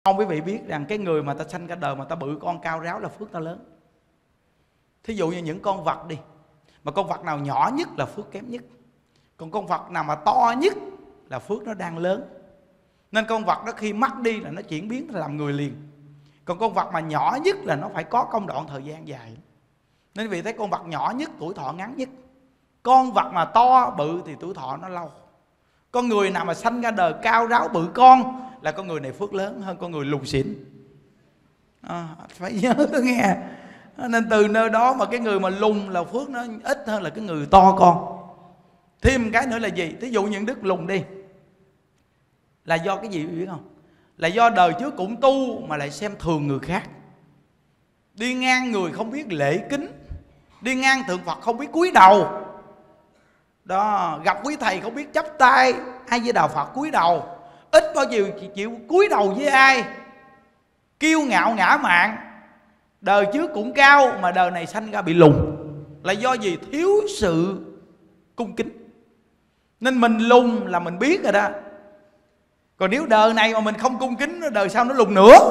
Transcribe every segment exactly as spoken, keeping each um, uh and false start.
Không, quý vị biết rằng cái người mà ta sanh ra đời mà ta bự con cao ráo là phước ta lớn. Thí dụ như những con vật đi, mà con vật nào nhỏ nhất là phước kém nhất, còn con vật nào mà to nhất là phước nó đang lớn. Nên con vật đó khi mất đi là nó chuyển biến làm người liền. Còn con vật mà nhỏ nhất là nó phải có công đoạn thời gian dài. Nên vì thấy con vật nhỏ nhất tuổi thọ ngắn nhất. Con vật mà to bự thì tuổi thọ nó lâu. Con người nào mà sanh ra đời cao ráo bự con là con người này phước lớn hơn con người lùn xỉn. À, phải nhớ nghe. Nên từ nơi đó mà cái người mà lùn là phước nó ít hơn là cái người to con. Thêm cái nữa là gì? Thí dụ những đức lùn đi, là do cái gì biết không? Là do đời trước cũng tu mà lại xem thường người khác. Đi ngang người không biết lễ kính, đi ngang tượng Phật không biết cúi đầu. Đó, gặp quý thầy không biết chắp tay, ai với đạo Phật cúi đầu, ít bao giờ chịu cúi đầu với ai. Kiêu ngạo ngã mạn, đời trước cũng cao mà đời này sanh ra bị lùn. Là do gì? Thiếu sự cung kính. Nên mình lùn là mình biết rồi đó. Còn nếu đời này mà mình không cung kính, đời sau nó lùn nữa.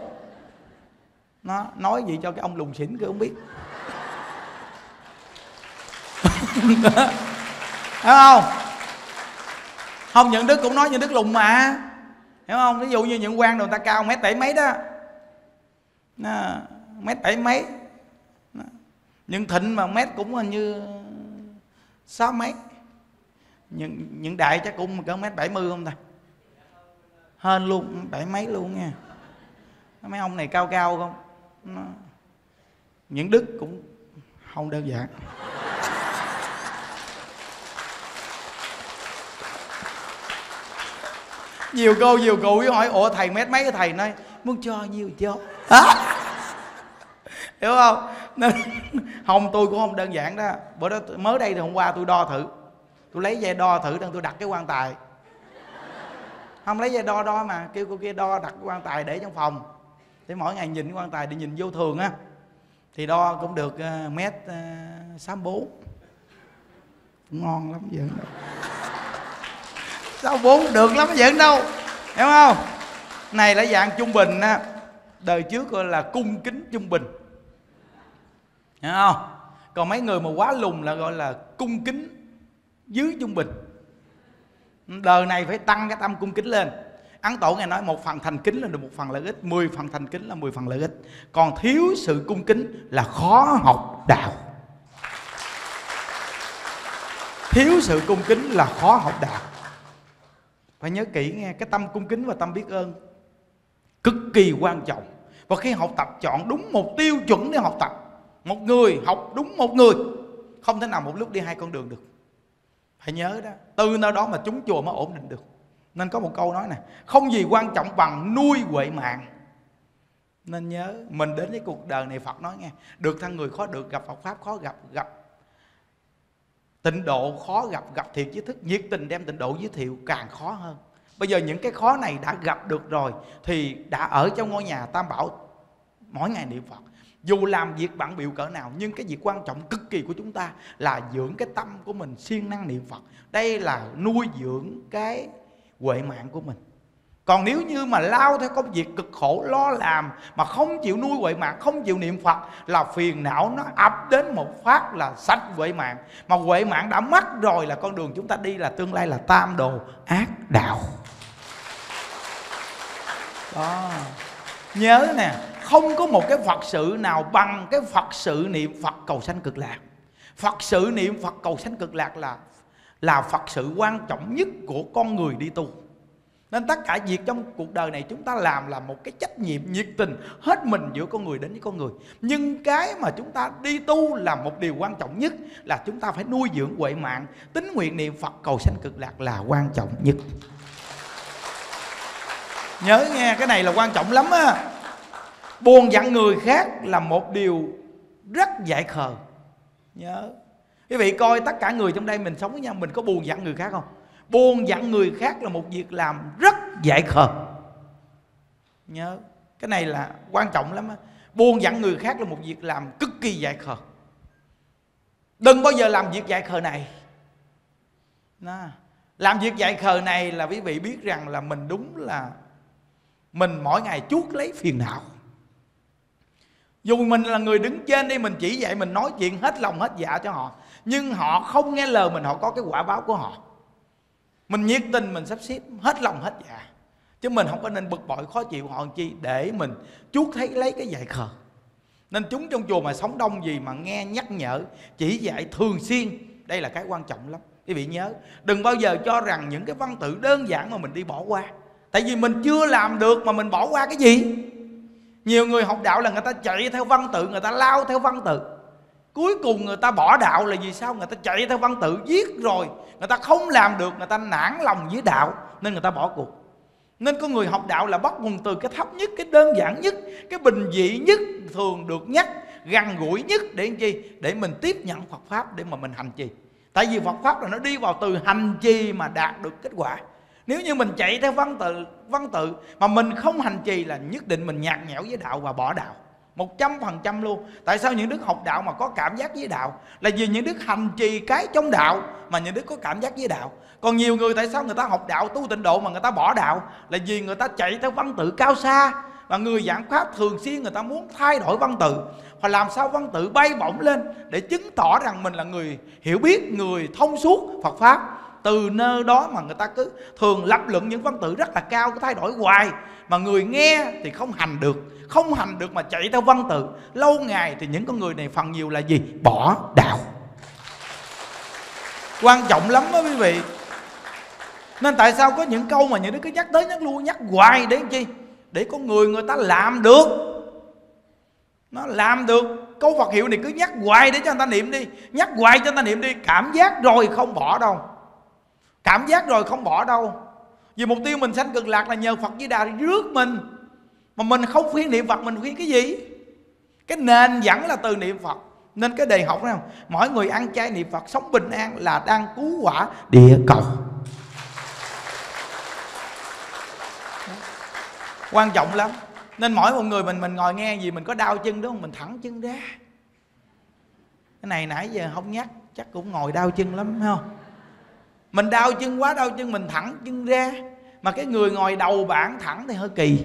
Nó nói gì cho cái ông lùn xỉn kia không biết. Hiểu không? Không, những đức cũng nói những đức lùn mà. Hiểu không? Ví dụ như những quan người ta cao mét bảy mấy đó, mét bảy mấy. Những Thịnh mà mét cũng hình như sáu mấy. Những, những Đại chắc cũng cỡ mét bảy mươi không ta? Hơn luôn, bảy mấy luôn nha. Mấy ông này cao cao không? Nó... Những đức cũng không đơn giản. Nhiều cô nhiều cụ hỏi ủa thầy mét mấy, cái thầy nói muốn cho nhiêu cho. À, hiểu không? Nên không, tôi cũng không đơn giản đó. Bữa đó mới đây thì hôm qua tôi đo thử, tôi lấy dây đo thử đang tôi đặt cái quan tài. Không lấy dây đo đo mà kêu cô kia đo, đặt cái quan tài để trong phòng để mỗi ngày nhìn cái quan tài để nhìn vô thường á. Thì đo cũng được uh, mét sáu mươi bốn, cũng ngon lắm vậy. sáu mươi bốn được lắm vậy đâu, hiểu không? Này là dạng trung bình á. Đời trước gọi là cung kính trung bình, hiểu không? Còn mấy người mà quá lùn là gọi là cung kính dưới trung bình. Đời này phải tăng cái tâm cung kính lên. Ấn Tổ Ngài nói một phần thành kính là được một phần lợi ích, mười phần thành kính là mười phần lợi ích. Còn thiếu sự cung kính là khó học đạo. Thiếu sự cung kính là khó học đạo. Phải nhớ kỹ nghe, cái tâm cung kính và tâm biết ơn cực kỳ quan trọng. Và khi học tập chọn đúng một tiêu chuẩn để học tập. Một người học đúng một người, không thể nào một lúc đi hai con đường được. Phải nhớ đó. Từ nơi đó mà chúng chùa mới ổn định được. Nên có một câu nói này: không gì quan trọng bằng nuôi huệ mạng. Nên nhớ, mình đến với cuộc đời này, Phật nói nghe, được thân người khó được, gặp Phật Pháp khó gặp, gặp tịnh độ khó gặp, gặp thiện trí thức nhiệt tình đem tịnh độ giới thiệu càng khó hơn. Bây giờ những cái khó này đã gặp được rồi thì đã ở trong ngôi nhà Tam Bảo mỗi ngày niệm Phật. Dù làm việc bận bịu cỡ nào, nhưng cái việc quan trọng cực kỳ của chúng ta là dưỡng cái tâm của mình siêng năng niệm Phật. Đây là nuôi dưỡng cái huệ mạng của mình. Còn nếu như mà lao theo công việc cực khổ lo làm mà không chịu nuôi huệ mạng, không chịu niệm Phật, là phiền não nó ập đến một phát là sạch huệ mạng. Mà huệ mạng đã mất rồi là con đường chúng ta đi là tương lai là tam đồ ác đạo. Đó. Nhớ nè, không có một cái Phật sự nào bằng cái Phật sự niệm Phật cầu sanh cực lạc. Phật sự niệm Phật cầu sanh cực lạc là là Phật sự quan trọng nhất của con người đi tu. Nên tất cả việc trong cuộc đời này chúng ta làm là một cái trách nhiệm nhiệt tình hết mình giữa con người đến với con người. Nhưng cái mà chúng ta đi tu là một điều quan trọng nhất là chúng ta phải nuôi dưỡng huệ mạng. Tín nguyện niệm Phật cầu sanh cực lạc là quan trọng nhất. Nhớ nghe, cái này là quan trọng lắm á. Buồn giận người khác là một điều rất dại khờ. Nhớ, quý vị coi tất cả người trong đây mình sống với nhau, mình có buồn giận người khác không? Buồn giận người khác là một việc làm rất dại khờ. Nhớ, cái này là quan trọng lắm á. Buồn giận người khác là một việc làm cực kỳ dại khờ. Đừng bao giờ làm việc dại khờ này. Đó. Làm việc dại khờ này là quý vị biết rằng là mình đúng là mình mỗi ngày chuốc lấy phiền não. Dù mình là người đứng trên đi, mình chỉ dạy, mình nói chuyện hết lòng hết dạ cho họ, nhưng họ không nghe lời mình, họ có cái quả báo của họ. Mình nhiệt tình, mình sắp xếp hết lòng hết dạ, chứ mình không có nên bực bội khó chịu họ làm chi để mình chuốc thấy lấy cái dạy khờ. Nên chúng trong chùa mà sống đông gì mà nghe nhắc nhở, chỉ dạy thường xuyên, đây là cái quan trọng lắm. Quý vị nhớ, đừng bao giờ cho rằng những cái văn tự đơn giản mà mình đi bỏ qua. Tại vì mình chưa làm được mà mình bỏ qua cái gì. Nhiều người học đạo là người ta chạy theo văn tự, người ta lao theo văn tự, cuối cùng người ta bỏ đạo là vì sao? Người ta chạy theo văn tự, viết rồi người ta không làm được, người ta nản lòng với đạo nên người ta bỏ cuộc. Nên có người học đạo là bắt nguồn từ cái thấp nhất, cái đơn giản nhất, cái bình dị nhất, thường được nhắc, gần gũi nhất để làm chi? Để mình tiếp nhận Phật Pháp, để mà mình hành trì. Tại vì Phật Pháp là nó đi vào từ hành trì mà đạt được kết quả. Nếu như mình chạy theo văn tự, văn tự mà mình không hành trì là nhất định mình nhạt nhẽo với đạo và bỏ đạo một trăm phần trăm luôn. Tại sao những đức học đạo mà có cảm giác với đạo? Là vì những đức hành trì cái trong đạo mà những đức có cảm giác với đạo. Còn nhiều người tại sao người ta học đạo tu tịnh độ mà người ta bỏ đạo? Là vì người ta chạy theo văn tự cao xa. Và người giảng pháp thường xuyên người ta muốn thay đổi văn tự, và làm sao văn tự bay bổng lên để chứng tỏ rằng mình là người hiểu biết, người thông suốt Phật Pháp. Từ nơi đó mà người ta cứ thường lập luận những văn tự rất là cao, cứ thay đổi hoài, mà người nghe thì không hành được. Không hành được mà chạy theo văn tự, lâu ngày thì những con người này phần nhiều là gì? Bỏ đạo. Quan trọng lắm đó quý vị. Nên tại sao có những câu mà những đứa cứ nhắc tới nhắc lui nhắc hoài để làm chi? Để con người người ta làm được. Nó làm được. Câu Phật hiệu này cứ nhắc hoài để cho người ta niệm đi, nhắc hoài cho người ta niệm đi. Cảm giác rồi không bỏ đâu. Cảm giác rồi không bỏ đâu. Vì mục tiêu mình sanh cực lạc là nhờ Phật Di Đà thì rước mình. Mà mình không khuyên niệm Phật, mình khuyên cái gì? Cái nền vẫn là từ niệm Phật. Nên cái đề học này, mỗi người ăn chay niệm Phật sống bình an là đang cứu quả địa cầu. Quan trọng lắm. Nên mỗi một người mình mình ngồi nghe gì, mình có đau chân đúng không? Mình thẳng chân ra. Cái này nãy giờ không nhắc, chắc cũng ngồi đau chân lắm phải không? Mình đau chân quá đau chân, mình thẳng chân ra. Mà cái người ngồi đầu bảng thẳng thì hơi kỳ.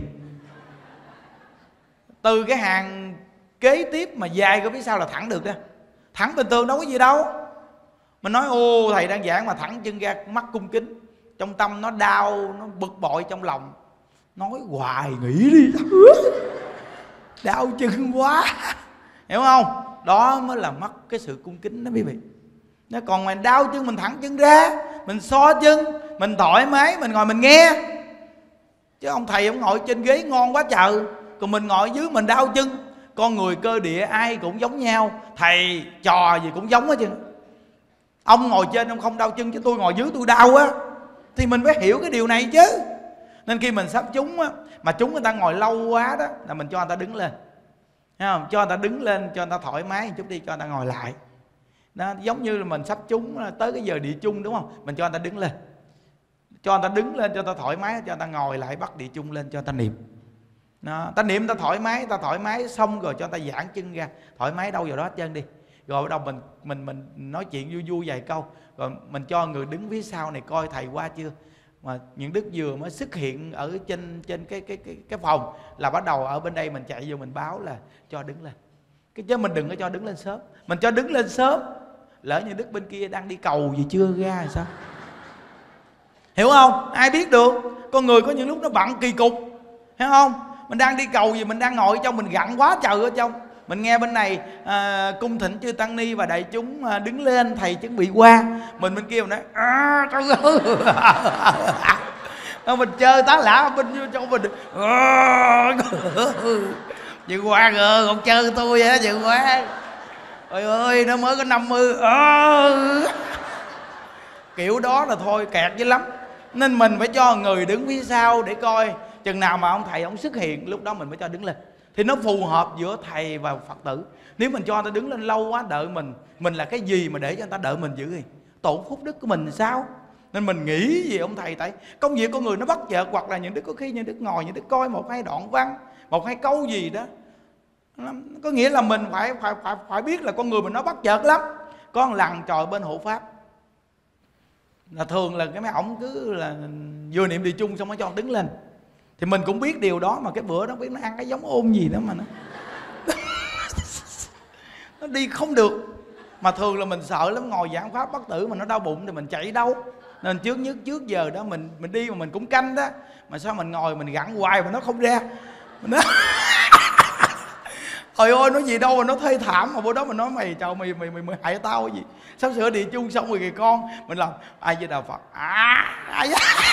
Từ cái hàng kế tiếp mà dài ở phía sau là thẳng được đó. Thẳng bình thường đâu có gì đâu. Mình nói ô thầy đang giảng mà thẳng chân ra, mắt cung kính, trong tâm nó đau, nó bực bội trong lòng. Nói hoài nghỉ đi. Đau chân quá. Hiểu không? Đó mới là mất cái sự cung kính đó quý vị. Nó còn mình đau chân mình thẳng chân ra, mình so chân, mình thoải mái, mình ngồi mình nghe. Chứ ông thầy ông ngồi trên ghế ngon quá trời, còn mình ngồi dưới mình đau chân. Con người cơ địa ai cũng giống nhau, thầy trò gì cũng giống hết chứ. Ông ngồi trên ông không đau chân, chứ tôi ngồi dưới tôi đau á. Thì mình phải hiểu cái điều này chứ. Nên khi mình sắp chúng á, mà chúng người ta ngồi lâu quá đó, là mình cho người ta đứng lên. Thấy không? Cho người ta đứng lên, cho người ta thoải mái một chút đi, cho người ta ngồi lại. Đó, giống như là mình sắp chúng tới cái giờ địa chung đúng không? Mình cho người ta đứng lên, cho người ta đứng lên, cho người ta thoải mái, cho người ta ngồi lại, bắt địa chung lên cho người ta niệm. Đó, ta niệm ta thoải mái, ta thoải mái xong rồi cho người ta giãn chân ra, thoải mái đâu vào đó hết trơn đi. Rồi bắt đầu mình mình mình nói chuyện vui vui vài câu, rồi mình cho người đứng phía sau này coi thầy qua chưa. Mà những đức vừa mới xuất hiện ở trên trên cái cái cái cái phòng là bắt đầu ở bên đây mình chạy vô mình báo là cho đứng lên. Cái chứ mình đừng có cho đứng lên sớm. Mình cho đứng lên sớm, lỡ như đức bên kia đang đi cầu gì chưa ra thì sao? Hiểu không? Ai biết được. Con người có những lúc nó bận kỳ cục, hiểu không? Mình đang đi cầu gì, mình đang ngồi ở trong, mình gặn quá trời ở trong. Mình nghe bên này à, cung thỉnh chư tăng ni và đại chúng à, đứng lên, thầy chuẩn bị qua. Mình bên kia mình nói à, trời ơi. Mình chơi tá lả bên trong mình à, chị qua rồi không chơi tôi vậy đó chị qua. Ôi ơi nó mới có năm mươi à. Kiểu đó là thôi kẹt dữ lắm. Nên mình phải cho người đứng phía sau để coi. Chừng nào mà ông thầy ông xuất hiện, lúc đó mình mới cho đứng lên. Thì nó phù hợp giữa thầy và Phật tử. Nếu mình cho người ta đứng lên lâu quá đợi mình, mình là cái gì mà để cho người ta đợi mình dữ gì? Tổn phúc đức của mình sao? Nên mình nghĩ gì ông thầy? Tại công việc con người nó bất chợt, hoặc là những đứa có khi những đứa ngồi, những đứa coi một hai đoạn văn, một hai câu gì đó. Có nghĩa là mình phải phải phải phải biết là con người mình nó bất chợt lắm. Có một lần trò bên hộ pháp là thường là cái mấy ổng cứ là vừa niệm địa chung xong mới cho đứng lên. Thì mình cũng biết điều đó, mà cái bữa đó biết nó ăn cái giống ôn gì đó mà nó nó đi không được. Mà thường là mình sợ lắm, ngồi giảng pháp bất tử mà nó đau bụng thì mình chạy đâu. Nên trước nhất trước giờ đó mình mình đi mà mình cũng canh đó, mà sao mình ngồi mình gặn hoài mà nó không ra. Mình nói trời ơi, nó gì đâu mà nó thê thảm. Mà bữa đó mình nói mày trời mày mày mày, mày hại tao cái gì, sắp sửa địa chung xong rồi kìa con. Mình làm ai với đạo Phật à, ai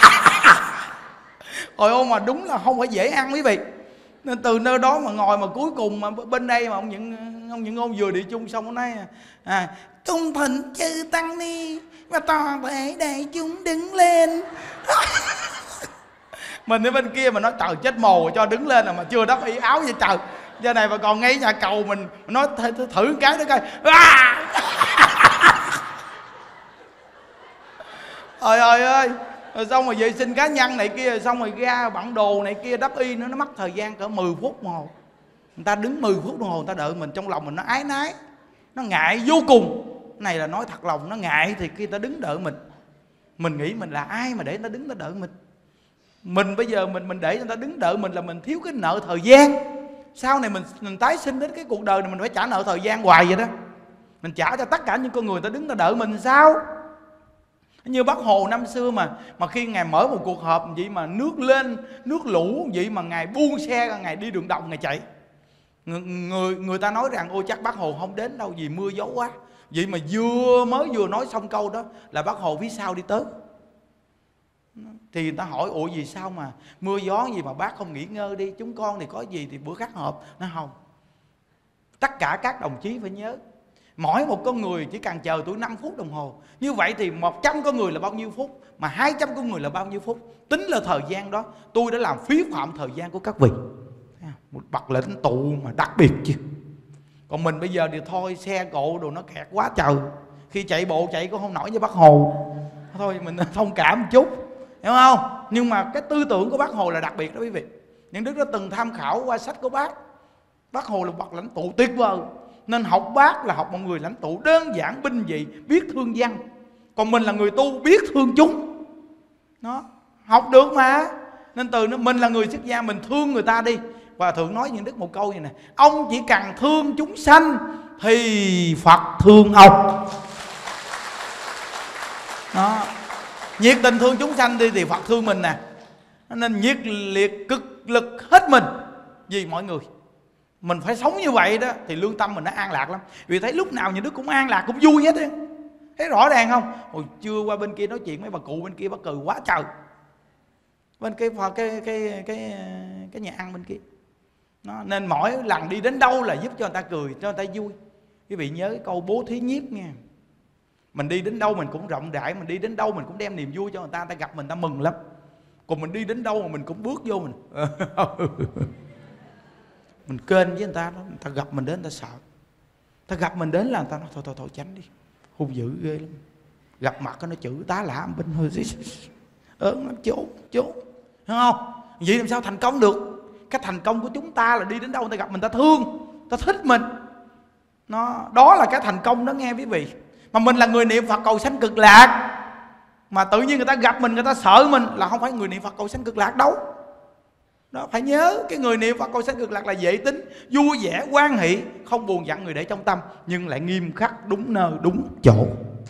trời ơi, mà đúng là không phải dễ ăn quý vị. Nên từ nơi đó mà ngồi mà cuối cùng mà bên đây mà ông những ông những ngôn vừa địa chung xong nó nói à, trung thịnh chư tăng ni và toàn thể đại chúng đứng lên. Mình ở bên kia mà nói trời chết mồ cho đứng lên rồi mà chưa đắp y áo vậy trời. Giờ này mà còn ngay nhà cầu mình nói thử, thử cái đó coi à! Trời ơi ơi, rồi xong rồi vệ sinh cá nhân này kia, rồi xong rồi ra bản đồ này kia đắp y nữa, nó mất thời gian cỡ mười phút đồng hồ. Người ta đứng mười phút đồng hồ người ta đợi mình, trong lòng mình nó ái nái, nó ngại vô cùng. Cái này là nói thật lòng, nó ngại thì khi ta đứng đợi mình. Mình nghĩ mình là ai mà để người ta đứng ta đợi mình. Mình bây giờ mình mình để người ta đứng đợi mình là mình thiếu cái nợ thời gian. Sau này mình, mình tái sinh đến cái cuộc đời này mình phải trả nợ thời gian hoài vậy đó. Mình trả cho tất cả những con người ta đứng ta đợi mình sao? Như Bác Hồ năm xưa mà mà khi Ngài mở một cuộc họp vậy mà nước lên, nước lũ vậy mà Ngài buông xe, Ngài đi đường đồng Ngài chạy. Người, người, người ta nói rằng ôi chắc Bác Hồ không đến đâu vì mưa gió quá. Vậy mà vừa mới vừa nói xong câu đó là Bác Hồ phía sau đi tới. Thì người ta hỏi ủa vì sao mà mưa gió gì mà bác không nghỉ ngơi đi, chúng con thì có gì thì bữa khác họp. Nó không. Tất cả các đồng chí phải nhớ, mỗi một con người chỉ cần chờ tuổi năm phút đồng hồ. Như vậy thì một trăm con người là bao nhiêu phút, mà hai trăm con người là bao nhiêu phút. Tính là thời gian đó tôi đã làm phí phạm thời gian của các vị. Một bậc lãnh tụ mà đặc biệt chứ. Còn mình bây giờ thì thôi, xe cộ đồ nó kẹt quá trời, khi chạy bộ chạy cũng không nổi với Bác Hồ. Thôi mình thông cảm một chút, hiểu không? Nhưng mà cái tư tưởng của Bác Hồ là đặc biệt đó quý vị. Những Đức đã từng tham khảo qua sách của bác. Bác Hồ là bậc lãnh tụ tuyệt vời. Nên học bác là học một người lãnh tụ đơn giản, binh dị, biết thương dân. Còn mình là người tu biết thương chúng. Nó học được mà. Nên từ nó mình là người xuất gia, mình thương người ta đi. Và Thượng nói những Đức một câu như này: ông chỉ cần thương chúng sanh thì Phật thương ông. Đó, nhiệt tình thương chúng sanh đi thì Phật thương mình nè. Nên nhiệt liệt cực lực hết mình vì mọi người. Mình phải sống như vậy đó thì lương tâm mình nó an lạc lắm. Vì thấy lúc nào những đứa cũng an lạc, cũng vui hết á. Thấy rõ ràng không? Hồi trưa qua bên kia nói chuyện với bà cụ bên kia, bà cười quá trời. Bên cái cái cái cái cái, cái nhà ăn bên kia. Nó, nên mỗi lần đi đến đâu là giúp cho người ta cười, cho người ta vui. Quý vị nhớ cái câu bố thí nhiếp nha. Mình đi đến đâu mình cũng rộng rãi, mình đi đến đâu mình cũng đem niềm vui cho người ta, người ta gặp mình ta mừng lắm. Còn mình đi đến đâu mà mình cũng bước vô mình mình kênh với người ta đó, người ta gặp mình đến người ta sợ. Ta gặp mình đến là người ta nói thôi thôi thôi tránh đi, hung dữ ghê lắm. Gặp mặt nó chữ tá lả bên hơi ớn lắm, trốn trốn, hiểu không? Vậy làm sao thành công được? Cái thành công của chúng ta là đi đến đâu người ta gặp mình ta thương, ta thích mình. Nó đó là cái thành công đó nghe quý vị. Mà mình là người niệm Phật cầu sanh cực lạc, mà tự nhiên người ta gặp mình người ta sợ mình là không phải người niệm Phật cầu sanh cực lạc đâu. Đó, phải nhớ cái người niệm Phật cầu sanh cực lạc là dễ tính, vui vẻ, hoan hỷ, không buồn giận người để trong tâm, nhưng lại nghiêm khắc, đúng nơi, đúng chỗ.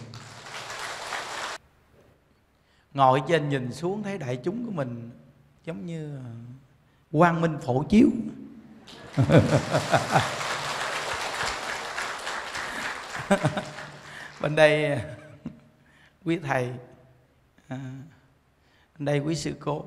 Ngồi trên nhìn xuống thấy đại chúng của mình giống như quang minh phổ chiếu. Bên đây quý thầy, à, bên đây quý sư cô.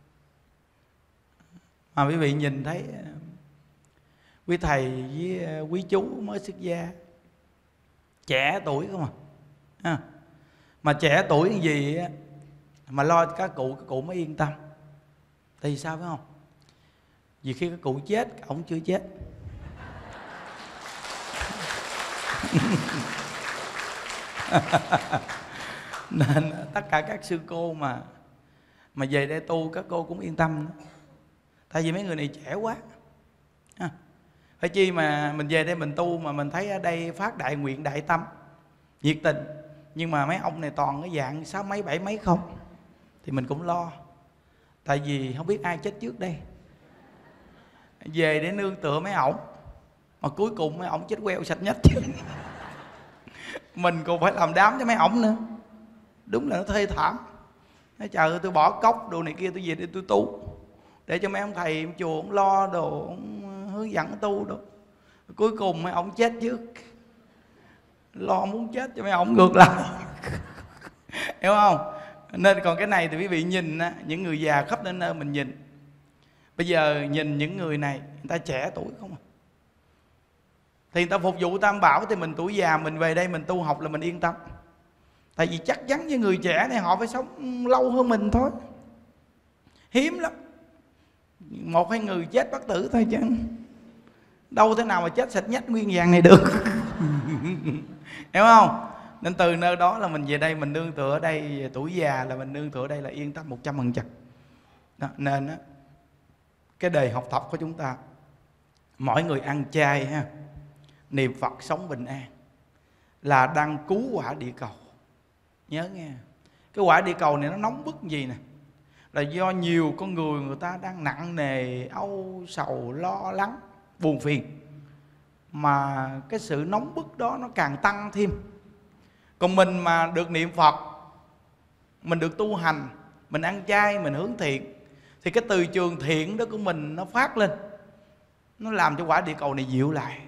Mà quý vị nhìn thấy quý thầy với quý chú mới xuất gia, trẻ tuổi không à, à mà trẻ tuổi như gì mà lo cho các cụ, các cụ mới yên tâm. Thì sao phải không? Vì khi các cụ chết, ổng chưa chết. Nên tất cả các sư cô mà mà về đây tu, các cô cũng yên tâm nữa. Tại vì mấy người này trẻ quá à, phải chi mà mình về đây mình tu mà mình thấy ở đây phát đại nguyện đại tâm nhiệt tình, nhưng mà mấy ông này toàn cái dạng sáu mấy bảy mấy không thì mình cũng lo. Tại vì không biết ai chết trước đây. Về để nương tựa mấy ổng, mà cuối cùng mấy ổng chết queo sạch nhất chứ. Mình còn phải làm đám cho mấy ổng nữa. Đúng là nó thê thảm. Nói trời ơi, tôi bỏ cốc đồ này kia, tôi về để tôi tu, để cho mấy ông thầy ông chùa ông lo đồ, ông hướng dẫn tu đồ. Cuối cùng mấy ông chết trước, lo muốn chết cho mấy ông ngược lại. Hiểu không? Nên còn cái này thì quý vị nhìn á, những người già khắp nơi nơi mình nhìn. Bây giờ nhìn những người này, người ta trẻ tuổi không à, thì người ta phục vụ Tam Bảo, thì mình tuổi già mình về đây mình tu học là mình yên tâm. Tại vì chắc chắn với người trẻ này họ phải sống lâu hơn mình thôi. Hiếm lắm, một hai người chết bất tử thôi chứ đâu thế nào mà chết sạch nhất nguyên vàng này được. Hiểu không? Nên từ nơi đó là mình về đây mình nương tựa ở đây, tuổi già là mình nương tựa ở đây là yên tâm một trăm phần trăm. Nên á, cái đời học tập của chúng ta, mỗi người ăn chay ha, niệm Phật sống bình an là đang cứu quả địa cầu. Nhớ nghe, cái quả địa cầu này nó nóng bức gì nè, là do nhiều con người người ta đang nặng nề âu sầu lo lắng buồn phiền, mà cái sự nóng bức đó nó càng tăng thêm. Còn mình mà được niệm Phật, mình được tu hành, mình ăn chay, mình hướng thiện, thì cái từ trường thiện đó của mình nó phát lên, nó làm cho quả địa cầu này dịu lại.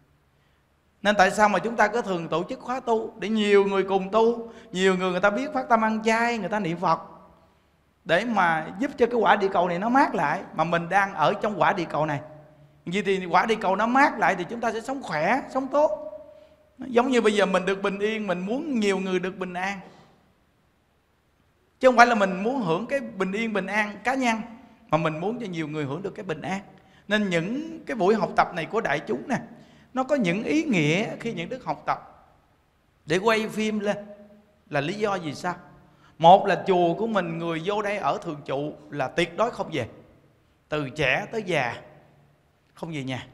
Nên tại sao mà chúng ta có thường tổ chức khóa tu, để nhiều người cùng tu, nhiều người người ta biết phát tâm ăn chay, người ta niệm Phật, để mà giúp cho cái quả địa cầu này nó mát lại. Mà mình đang ở trong quả địa cầu này, vì thì quả địa cầu nó mát lại thì chúng ta sẽ sống khỏe, sống tốt. Giống như bây giờ mình được bình yên, mình muốn nhiều người được bình an, chứ không phải là mình muốn hưởng cái bình yên bình an cá nhân, mà mình muốn cho nhiều người hưởng được cái bình an. Nên những cái buổi học tập này của đại chúng nè, nó có những ý nghĩa khi những đức học tập để quay phim lên. Là lý do gì sao? Một là chùa của mình người vô đây ở thường trụ là tuyệt đối không về, từ trẻ tới già không về nhà,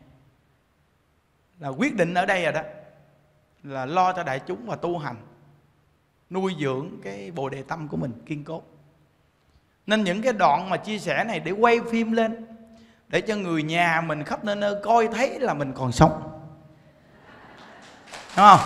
là quyết định ở đây rồi đó, là lo cho đại chúng và tu hành, nuôi dưỡng cái bồ đề tâm của mình kiên cố. Nên những cái đoạn mà chia sẻ này để quay phim lên, để cho người nhà mình khắp nơi nơi coi thấy là mình còn sống, đúng không?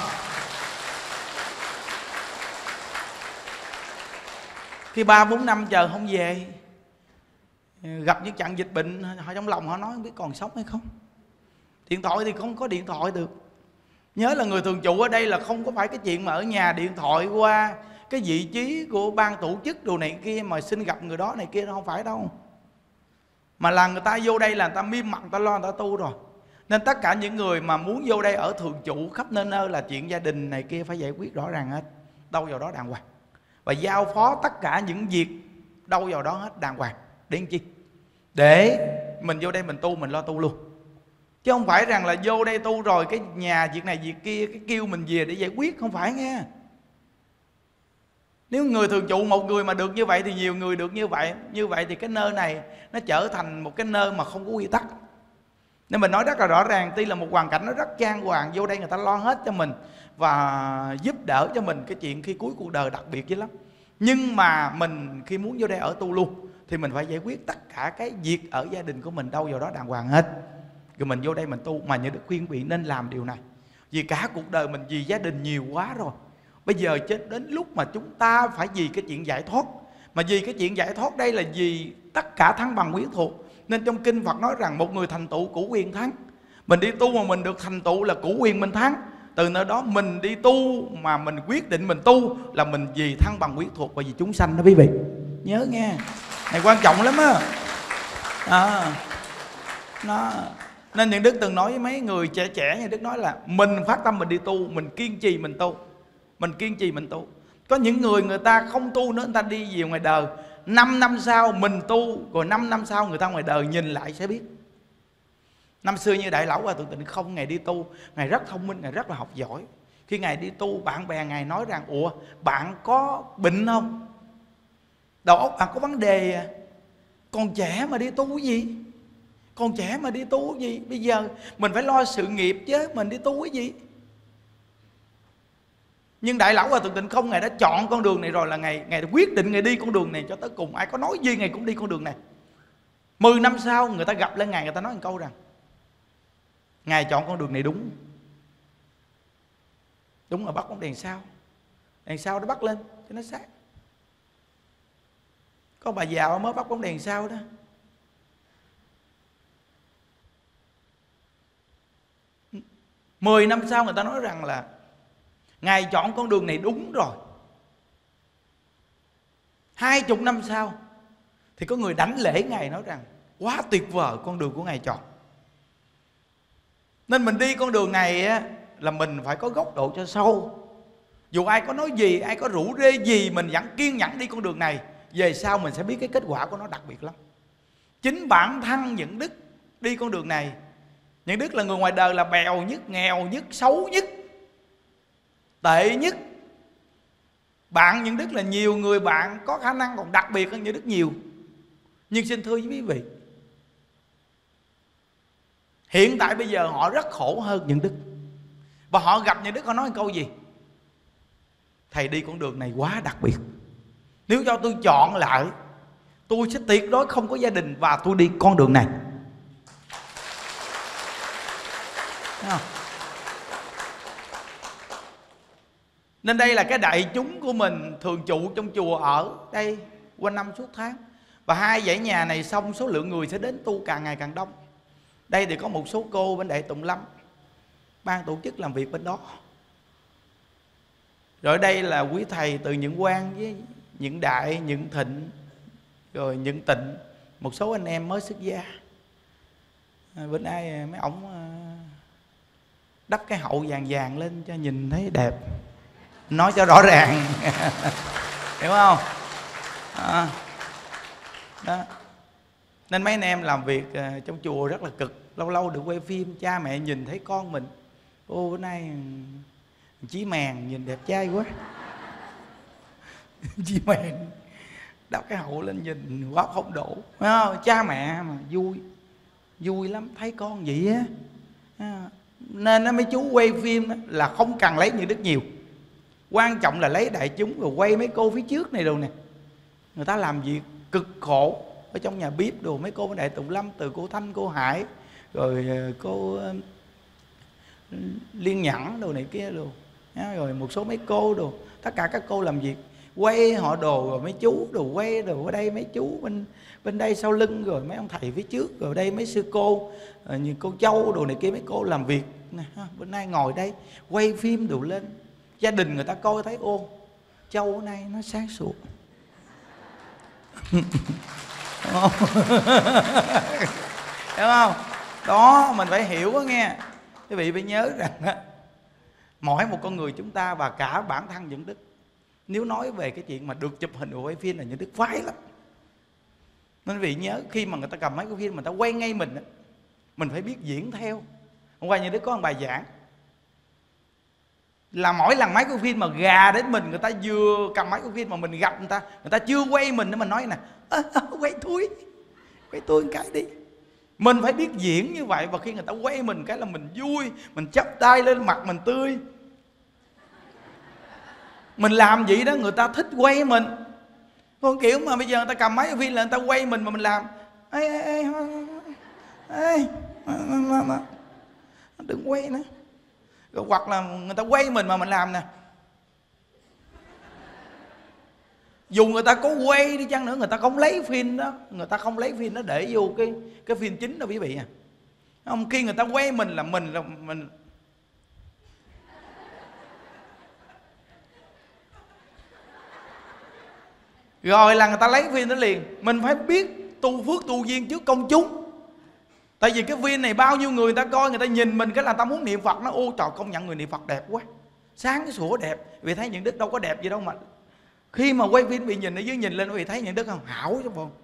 Khi ba bốn năm chờ không về, gặp những trận dịch bệnh, họ trong lòng họ nói không biết còn sống hay không. Điện thoại thì không có điện thoại được. Nhớ là người thường trụ ở đây là không có phải cái chuyện mà ở nhà điện thoại qua cái vị trí của ban tổ chức đồ này kia mà xin gặp người đó này kia, nó không phải đâu. Mà là người ta vô đây là người ta miêm mặt, người ta lo, người ta tu rồi. Nên tất cả những người mà muốn vô đây ở thường trụ khắp nơi nơi là chuyện gia đình này kia phải giải quyết rõ ràng hết, đâu vào đó đàng hoàng, và giao phó tất cả những việc đâu vào đó hết đàng hoàng. Để làm chi? Để mình vô đây mình tu, mình lo tu luôn. Chứ không phải rằng là vô đây tu rồi cái nhà việc này việc kia cái kêu mình về để giải quyết, không phải nghe. Nếu người thường trụ một người mà được như vậy thì nhiều người được như vậy. Như vậy thì cái nơi này nó trở thành một cái nơi mà không có quy tắc. Nên mình nói rất là rõ ràng, tuy là một hoàn cảnh nó rất trang hoàng, vô đây người ta lo hết cho mình và giúp đỡ cho mình cái chuyện khi cuối cuộc đời đặc biệt dữ lắm. Nhưng mà mình khi muốn vô đây ở tu luôn thì mình phải giải quyết tất cả cái việc ở gia đình của mình đâu vào đó đàng hoàng hết. Rồi mình vô đây mình tu. Mà những đức khuyên vị nên làm điều này, vì cả cuộc đời mình vì gia đình nhiều quá rồi. Bây giờ đến lúc mà chúng ta phải vì cái chuyện giải thoát. Mà vì cái chuyện giải thoát đây là vì tất cả thăng bằng quyến thuộc. Nên trong kinh Phật nói rằng một người thành tựu cửu quyền thắng. Mình đi tu mà mình được thành tựu là cửu quyền mình thắng. Từ nơi đó mình đi tu mà mình quyết định mình tu là mình vì thăng bằng quyến thuộc và vì chúng sanh đó quý vị. Nhớ nghe, này quan trọng lắm á. À, nó nên những đức từng nói với mấy người trẻ trẻ như đức nói là mình phát tâm mình đi tu, mình kiên trì mình tu, mình kiên trì mình tu. Có những người người ta không tu nữa, người ta đi về ngoài đời, năm năm sau mình tu, rồi năm năm sau người ta ngoài đời nhìn lại sẽ biết. Năm xưa như Đại Lão Hòa Thượng Tịnh Không, Ngài đi tu, Ngài rất thông minh, Ngài rất là học giỏi. Khi Ngài đi tu, bạn bè Ngài nói rằng: ủa, bạn có bệnh không? Đầu óc bạn có vấn đề à? Còn trẻ mà đi tu cái gì? Còn trẻ mà đi tu cái gì? Bây giờ mình phải lo sự nghiệp chứ, mình đi tu cái gì? Nhưng Đại Lão Hòa Thượng Tịnh Không, Ngài đã chọn con đường này rồi, là Ngài, Ngài quyết định Ngài đi con đường này cho tới cùng. Ai có nói gì Ngài cũng đi con đường này. Mười năm sau người ta gặp lên Ngài, người ta nói một câu rằng Ngài chọn con đường này đúng. Đúng là bắt bóng đèn sao, đèn sao nó bắt lên cho nó sáng. Có bà già mới bắt bóng đèn sao đó. Mười năm sau người ta nói rằng là Ngài chọn con đường này đúng rồi. Hai chục năm sau thì có người đảnh lễ Ngài, nói rằng quá tuyệt vời con đường của Ngài chọn. Nên mình đi con đường này á, là mình phải có góc độ cho sâu. Dù ai có nói gì, ai có rủ rê gì, mình vẫn kiên nhẫn đi con đường này. Về sau mình sẽ biết cái kết quả của nó đặc biệt lắm. Chính bản thân Nhuận Đức đi con đường này. Nhuận Đức là người ngoài đời là bèo nhất, nghèo nhất, xấu nhất, tệ nhất. Bạn Nhuận Đức là nhiều người bạn có khả năng còn đặc biệt hơn Nhuận Đức nhiều. Nhưng xin thưa với quý vị, hiện tại bây giờ họ rất khổ hơn Nhuận Đức. Và họ gặp Nhuận Đức, họ nói một câu gì? Thầy đi con đường này quá đặc biệt. Nếu cho tôi chọn lại, tôi sẽ tuyệt đối không có gia đình và tôi đi con đường này. Thấy không? Nên đây là cái đại chúng của mình thường trụ trong chùa ở đây quanh năm suốt tháng. Và hai dãy nhà này xong, số lượng người sẽ đến tu càng ngày càng đông. Đây thì có một số cô bên Đại Tùng Lâm, ban tổ chức làm việc bên đó. Rồi đây là quý thầy từ Nhuận Quang với Nhuận Đại, Nhuận Thịnh, rồi Nhuận Tịnh, một số anh em mới xuất gia. À, bên ai mấy ổng đắp cái hậu vàng vàng lên cho nhìn thấy đẹp, nói cho rõ ràng. Hiểu không? À, đó. Nên mấy anh em làm việc uh, trong chùa rất là cực. Lâu lâu được quay phim, cha mẹ nhìn thấy con mình, ô bữa nay Chí Mèn nhìn đẹp trai quá. Chí Mèn đắp cái hậu lên nhìn quá không độ. À, cha mẹ mà vui, vui lắm thấy con vậy á. À, nên mấy chú quay phim là không cần lấy Nhuận Đức nhiều, quan trọng là lấy đại chúng rồi quay mấy cô phía trước này đồ nè. Người ta làm việc cực khổ ở trong nhà bếp đồ, mấy cô bên Đại Tùng Lâm, từ cô Thanh, cô Hải, rồi cô Liên Nhẫn đồ này kia đồ, rồi một số mấy cô đồ, tất cả các cô làm việc quay họ đồ, rồi mấy chú đồ quay đồ ở đây, mấy chú bên bên đây sau lưng, rồi mấy ông thầy phía trước, rồi đây mấy sư cô, rồi như cô Châu đồ này kia, mấy cô làm việc nè, bên đây ngồi đây quay phim đồ lên. Gia đình người ta coi thấy ô, Châu bữa nay nó sáng suốt. Đúng không? Hiểu không? Đó, mình phải hiểu đó nghe. Quý vị phải nhớ rằng mỗi một con người chúng ta và cả bản thân Nhuận Đức, nếu nói về cái chuyện mà được chụp hình và quay phim là Nhuận Đức phái lắm. Nên quý vị nhớ, khi mà người ta cầm máy quay phim, người ta quay ngay mình, mình phải biết diễn theo. Hôm qua Nhuận Đức có một bài giảng là mỗi lần máy quay phim mà gà đến mình, người ta vừa cầm máy quay phim mà mình gặp người ta, người ta chưa quay mình nữa, mình nói nè, à, à, quay tôi, quay tôi một cái đi. Mình phải biết diễn như vậy. Và khi người ta quay mình cái là mình vui, mình chắp tay lên, mặt mình tươi. Mình làm vậy đó người ta thích quay mình. Còn kiểu mà bây giờ người ta cầm máy phim là người ta quay mình mà mình làm ê, ê, ê, ê, đừng quay nữa. Rồi hoặc là người ta quay mình mà mình làm nè, dù người ta có quay đi chăng nữa, người ta không lấy phim đó, người ta không lấy phim đó để vô cái cái phim chính đó quý vị à. Không, khi người ta quay mình là mình là mình rồi là người ta lấy phim đó liền. Mình phải biết tu phước tu duyên trước công chúng. Tại vì cái phim này bao nhiêu người, người ta coi, người ta nhìn mình cái là ta muốn niệm Phật. Nó ô trời, công nhận người niệm Phật đẹp quá, sáng cái sủa đẹp. Vì thấy Nhuận Đức đâu có đẹp gì đâu mà khi mà quay phim bị nhìn ở dưới nhìn lên, vì thấy Nhuận Đức không hảo chứ bộ.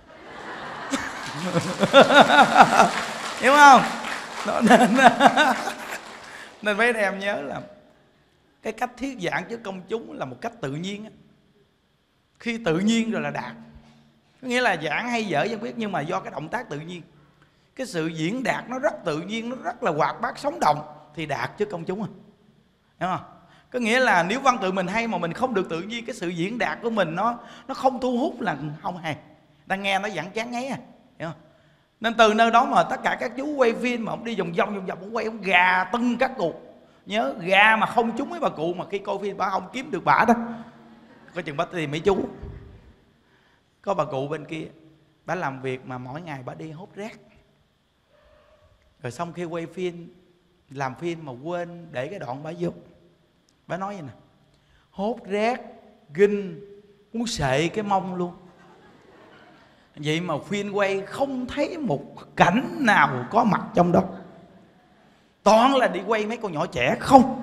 Hiểu không? Đó, nên nên mấy em nhớ là cái cách thuyết giảng trước công chúng là một cách tự nhiên. Khi tự nhiên rồi là đạt. Có nghĩa là giảng hay dở dân biết, nhưng mà do cái động tác tự nhiên, cái sự diễn đạt nó rất tự nhiên, nó rất là hoạt bát sống động thì đạt trước công chúng. Hiểu không? Có nghĩa là nếu văn tự mình hay mà mình không được tự nhiên, cái sự diễn đạt của mình nó nó không thu hút là không hay, ta nghe nó vẫn chán ngấy à, hiểu không? Nên từ nơi đó mà tất cả các chú quay phim mà ông đi vòng vòng vòng vòng, ông quay ông gà tưng các cụ. Nhớ gà mà không trúng mấy bà cụ mà khi coi phim bà không kiếm được bả đó, có chừng bà tìm mấy chú. Có bà cụ bên kia, bà làm việc mà mỗi ngày bà đi hốt rác, rồi xong khi quay phim, làm phim mà quên để cái đoạn bà vô. Bà nói vậy nè: hốt rác kinh muốn sệ cái mông luôn. Vậy mà phim quay không thấy một cảnh nào có mặt trong đó, toàn là đi quay mấy con nhỏ trẻ không.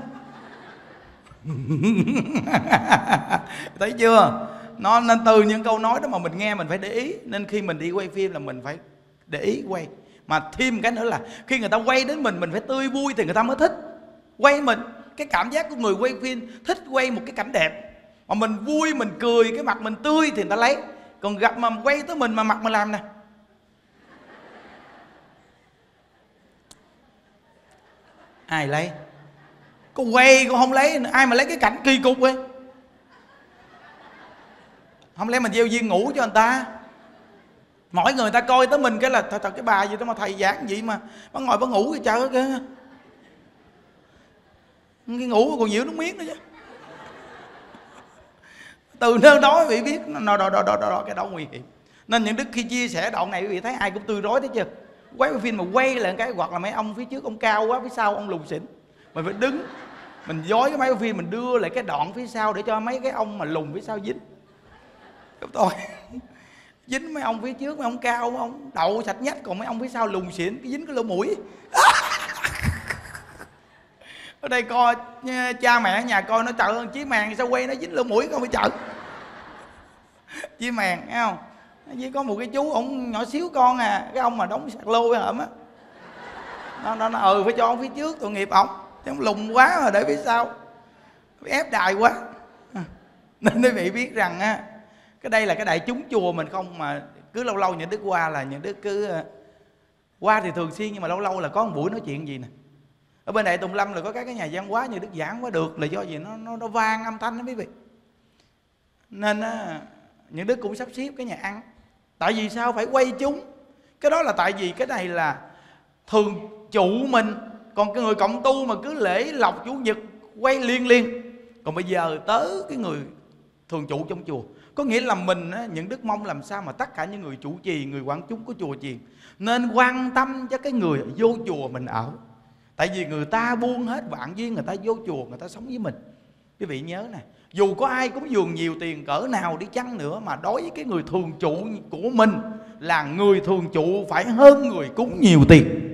Thấy chưa? Nó nên từ những câu nói đó mà mình nghe mình phải để ý. Nên khi mình đi quay phim là mình phải để ý quay. Mà thêm cái nữa là khi người ta quay đến mình, mình phải tươi vui thì người ta mới thích quay mình. Cái cảm giác của người quay phim thích quay một cái cảnh đẹp, mà mình vui, mình cười, cái mặt mình tươi thì người ta lấy. Còn gặp mà quay tới mình mà mặt mình làm nè, ai lấy? Cô quay cô không lấy, ai mà lấy cái cảnh kỳ cục ấy. Không lẽ mình gieo duyên ngủ cho người ta? Mỗi người ta coi tới mình cái là thật, thật cái bà gì đó mà thầy giảng gì mà bà ngồi bà ngủ cái chợ kìa, cái ngủ còn nhiều nước miếng nữa chứ. Từ nơi đó quý vị biết nó đó, đó, đó, đó, cái đó nguy hiểm. Nên những đức khi chia sẻ đoạn này quý vị thấy ai cũng tươi rói thấy chưa? Quay phim mà quay lại cái, hoặc là mấy ông phía trước ông cao quá, phía sau ông lùn xỉn, mình phải đứng mình dối cái máy phim, mình đưa lại cái đoạn phía sau để cho mấy cái ông mà lùn phía sau dính. Đúng rồi. Dính mấy ông phía trước, mấy ông cao, mấy ông đậu sạch nhách, còn mấy ông phía sau lùn xỉn, cái dính cái lỗ mũi. Ở đây coi cha mẹ ở nhà coi nó trời ơi, Chí Màn sao quay nó dính lỗ mũi con bị chợ. Chí Màn thấy không? Chỉ có một cái chú ổng nhỏ xíu con à, cái ông mà đóng sạc lô với hởm á, nó, nó, nó ừ phải cho ông phía trước tội nghiệp ổng, chứ ông lùn quá mà để phía sau ép đài quá. Nên quý vị biết rằng á, cái đây là cái đại chúng chùa mình không, mà cứ lâu lâu những đức qua là những đức cứ qua thì thường xuyên, nhưng mà lâu lâu là có một buổi nói chuyện gì nè. Ở bên Đại Tùng Lâm là có các cái nhà văn hóa như đức giảng quá được, là do gì nó nó, nó vang âm thanh đó quý vị. Nên á, những đức cũng sắp xếp cái nhà ăn. Tại vì sao phải quay chúng? Cái đó là tại vì cái này là thường trụ mình, còn cái người cộng tu mà cứ lễ lộc chủ nhật quay liên liên. Còn bây giờ tới cái người thường trụ trong chùa, có nghĩa là mình á, những đức mong làm sao mà tất cả những người chủ trì, người quản chúng của chùa chiền nên quan tâm cho cái người vô chùa mình ở. Tại vì người ta buông hết vạn duyên, người ta vô chùa, người ta sống với mình. Quý vị nhớ nè, dù có ai cúng dường nhiều tiền cỡ nào đi chăng nữa, mà đối với cái người thường trụ của mình là người thường trụ phải hơn người cúng nhiều tiền.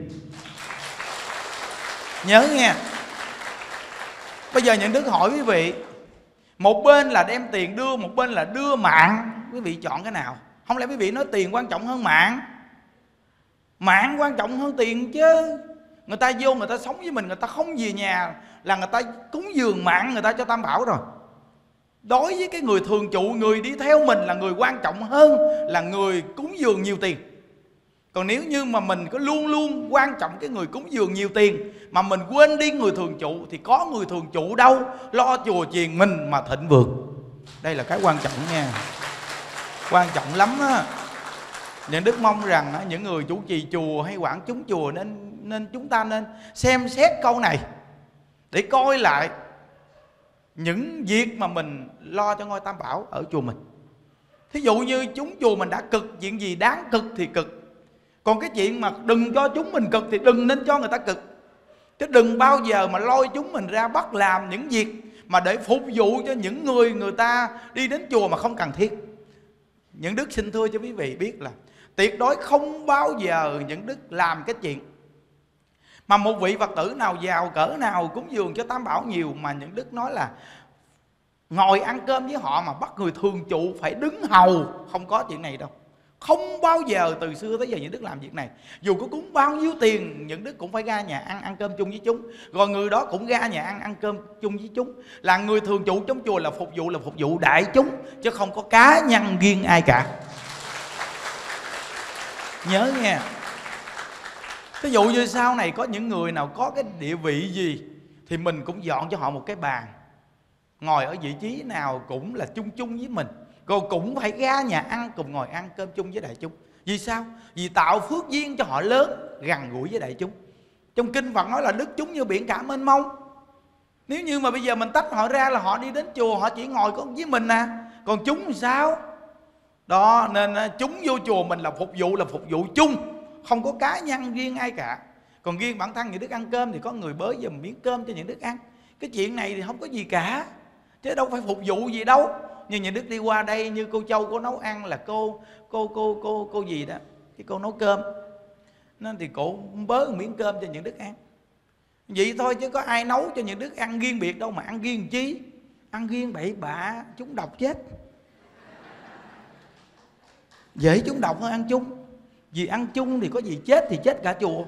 Nhớ nghe. Bây giờ những đức hỏi quý vị, một bên là đem tiền đưa, một bên là đưa mạng, quý vị chọn cái nào? Không lẽ quý vị nói tiền quan trọng hơn mạng? Mạng quan trọng hơn tiền chứ. Người ta vô người ta sống với mình, người ta không về nhà là người ta cúng dường mạng người ta cho Tam Bảo rồi. Đối với cái người thường trụ, người đi theo mình là người quan trọng hơn là người cúng dường nhiều tiền. Còn nếu như mà mình có luôn luôn quan trọng cái người cúng dường nhiều tiền mà mình quên đi người thường trụ, thì có người thường trụ đâu lo chùa chiền mình mà thịnh vượng. Đây là cái quan trọng nha, quan trọng lắm á. Những đức mong rằng những người chủ trì chùa hay quản chúng chùa nên nên chúng ta nên xem xét câu này để coi lại những việc mà mình lo cho ngôi Tam Bảo ở chùa mình. Thí dụ như chúng chùa mình đã cực chuyện gì đáng cực thì cực, còn cái chuyện mà đừng cho chúng mình cực thì đừng nên cho người ta cực. Chứ đừng bao giờ mà lôi chúng mình ra bắt làm những việc mà để phục vụ cho những người người ta đi đến chùa mà không cần thiết. Những đức xin thưa cho quý vị biết là tuyệt đối không bao giờ những đức làm cái chuyện mà một vị Phật tử nào giàu cỡ nào cúng dường cho Tam Bảo nhiều mà những đức nói là ngồi ăn cơm với họ mà bắt người thường trụ phải đứng hầu. Không có chuyện này đâu. Không bao giờ từ xưa tới giờ những đức làm việc này. Dù có cúng bao nhiêu tiền, những đức cũng phải ra nhà ăn ăn cơm chung với chúng, rồi người đó cũng ra nhà ăn ăn cơm chung với chúng. Là người thường trụ trong chùa là phục vụ là phục vụ đại chúng, chứ không có cá nhân riêng ai cả. Nhớ nghe. Ví dụ như sau này có những người nào có cái địa vị gì thì mình cũng dọn cho họ một cái bàn, ngồi ở vị trí nào cũng là chung chung với mình, rồi cũng phải ra nhà ăn cùng ngồi ăn cơm chung với đại chúng. Vì sao? Vì tạo phước duyên cho họ lớn, gần gũi với đại chúng. Trong kinh Phật nói là đức chúng như biển cả mênh mông. Nếu như mà bây giờ mình tách họ ra là họ đi đến chùa, họ chỉ ngồi có với mình à, còn chúng thì sao? Đó, nên chúng vô chùa mình là phục vụ, là phục vụ chung, không có cá nhân riêng ai cả. Còn riêng bản thân những đức ăn cơm thì có người bới giùm miếng cơm cho những đức ăn. Cái chuyện này thì không có gì cả, chứ đâu phải phục vụ gì đâu. Như những đức đi qua đây, như cô Châu cô nấu ăn là cô cô cô cô cô gì đó, cái cô nấu cơm, nên thì cô bới một miếng cơm cho những đức ăn. Vậy thôi, chứ có ai nấu cho những đức ăn riêng biệt đâu mà ăn riêng chi. Ăn riêng bậy bạ chúng độc chết. Dễ chúng độc hơn ăn chung. Vì ăn chung thì có gì chết thì chết cả chùa.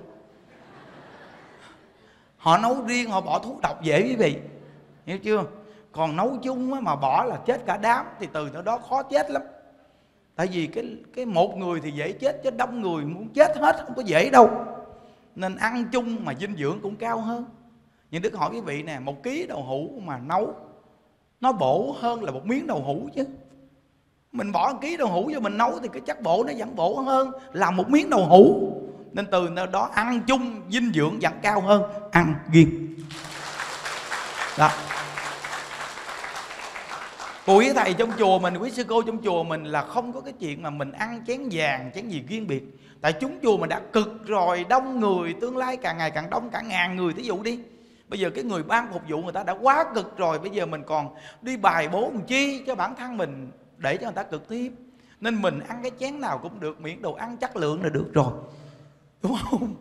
Họ nấu riêng họ bỏ thuốc độc dễ quý vị, hiểu chưa? Còn nấu chung mà bỏ là chết cả đám, thì từ đó khó chết lắm. Tại vì cái cái một người thì dễ chết, chứ đông người muốn chết hết không có dễ đâu. Nên ăn chung mà dinh dưỡng cũng cao hơn. Nhưng Đức hỏi quý vị nè, một ký đậu hũ mà nấu nó bổ hơn là một miếng đậu hũ chứ. Mình bỏ một ký đậu hũ vô mình nấu thì cái chất bổ nó vẫn bổ hơn là một miếng đậu hũ. Nên từ đó ăn chung dinh dưỡng vẫn cao hơn ăn riêng. Đó. Quý thầy trong chùa mình, quý sư cô trong chùa mình là không có cái chuyện mà mình ăn chén vàng, chén gì riêng biệt. Tại chúng chùa mình đã cực rồi, đông người, tương lai càng ngày càng đông, cả ngàn người thí dụ đi. Bây giờ cái người ban phục vụ người ta đã quá cực rồi, bây giờ mình còn đi bài bố làm chi cho bản thân mình để cho người ta cực tiếp. Nên mình ăn cái chén nào cũng được, miễn đồ ăn chất lượng là được rồi, đúng không?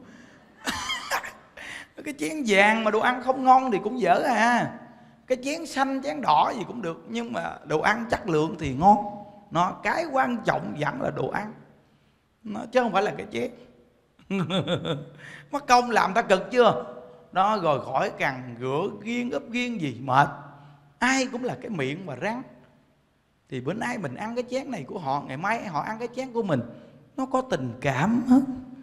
Cái chén vàng mà đồ ăn không ngon thì cũng dở à. Cái chén xanh, chén đỏ gì cũng được, nhưng mà đồ ăn chất lượng thì ngon. Nó cái quan trọng vẫn là đồ ăn, nó chứ không phải là cái chén. Mất công làm ta cực chưa? Đó, rồi khỏi cần rửa riêng ướp riêng gì mệt. Ai cũng là cái miệng mà răng. Thì bữa nay mình ăn cái chén này của họ, ngày mai họ ăn cái chén của mình, nó có tình cảm hết.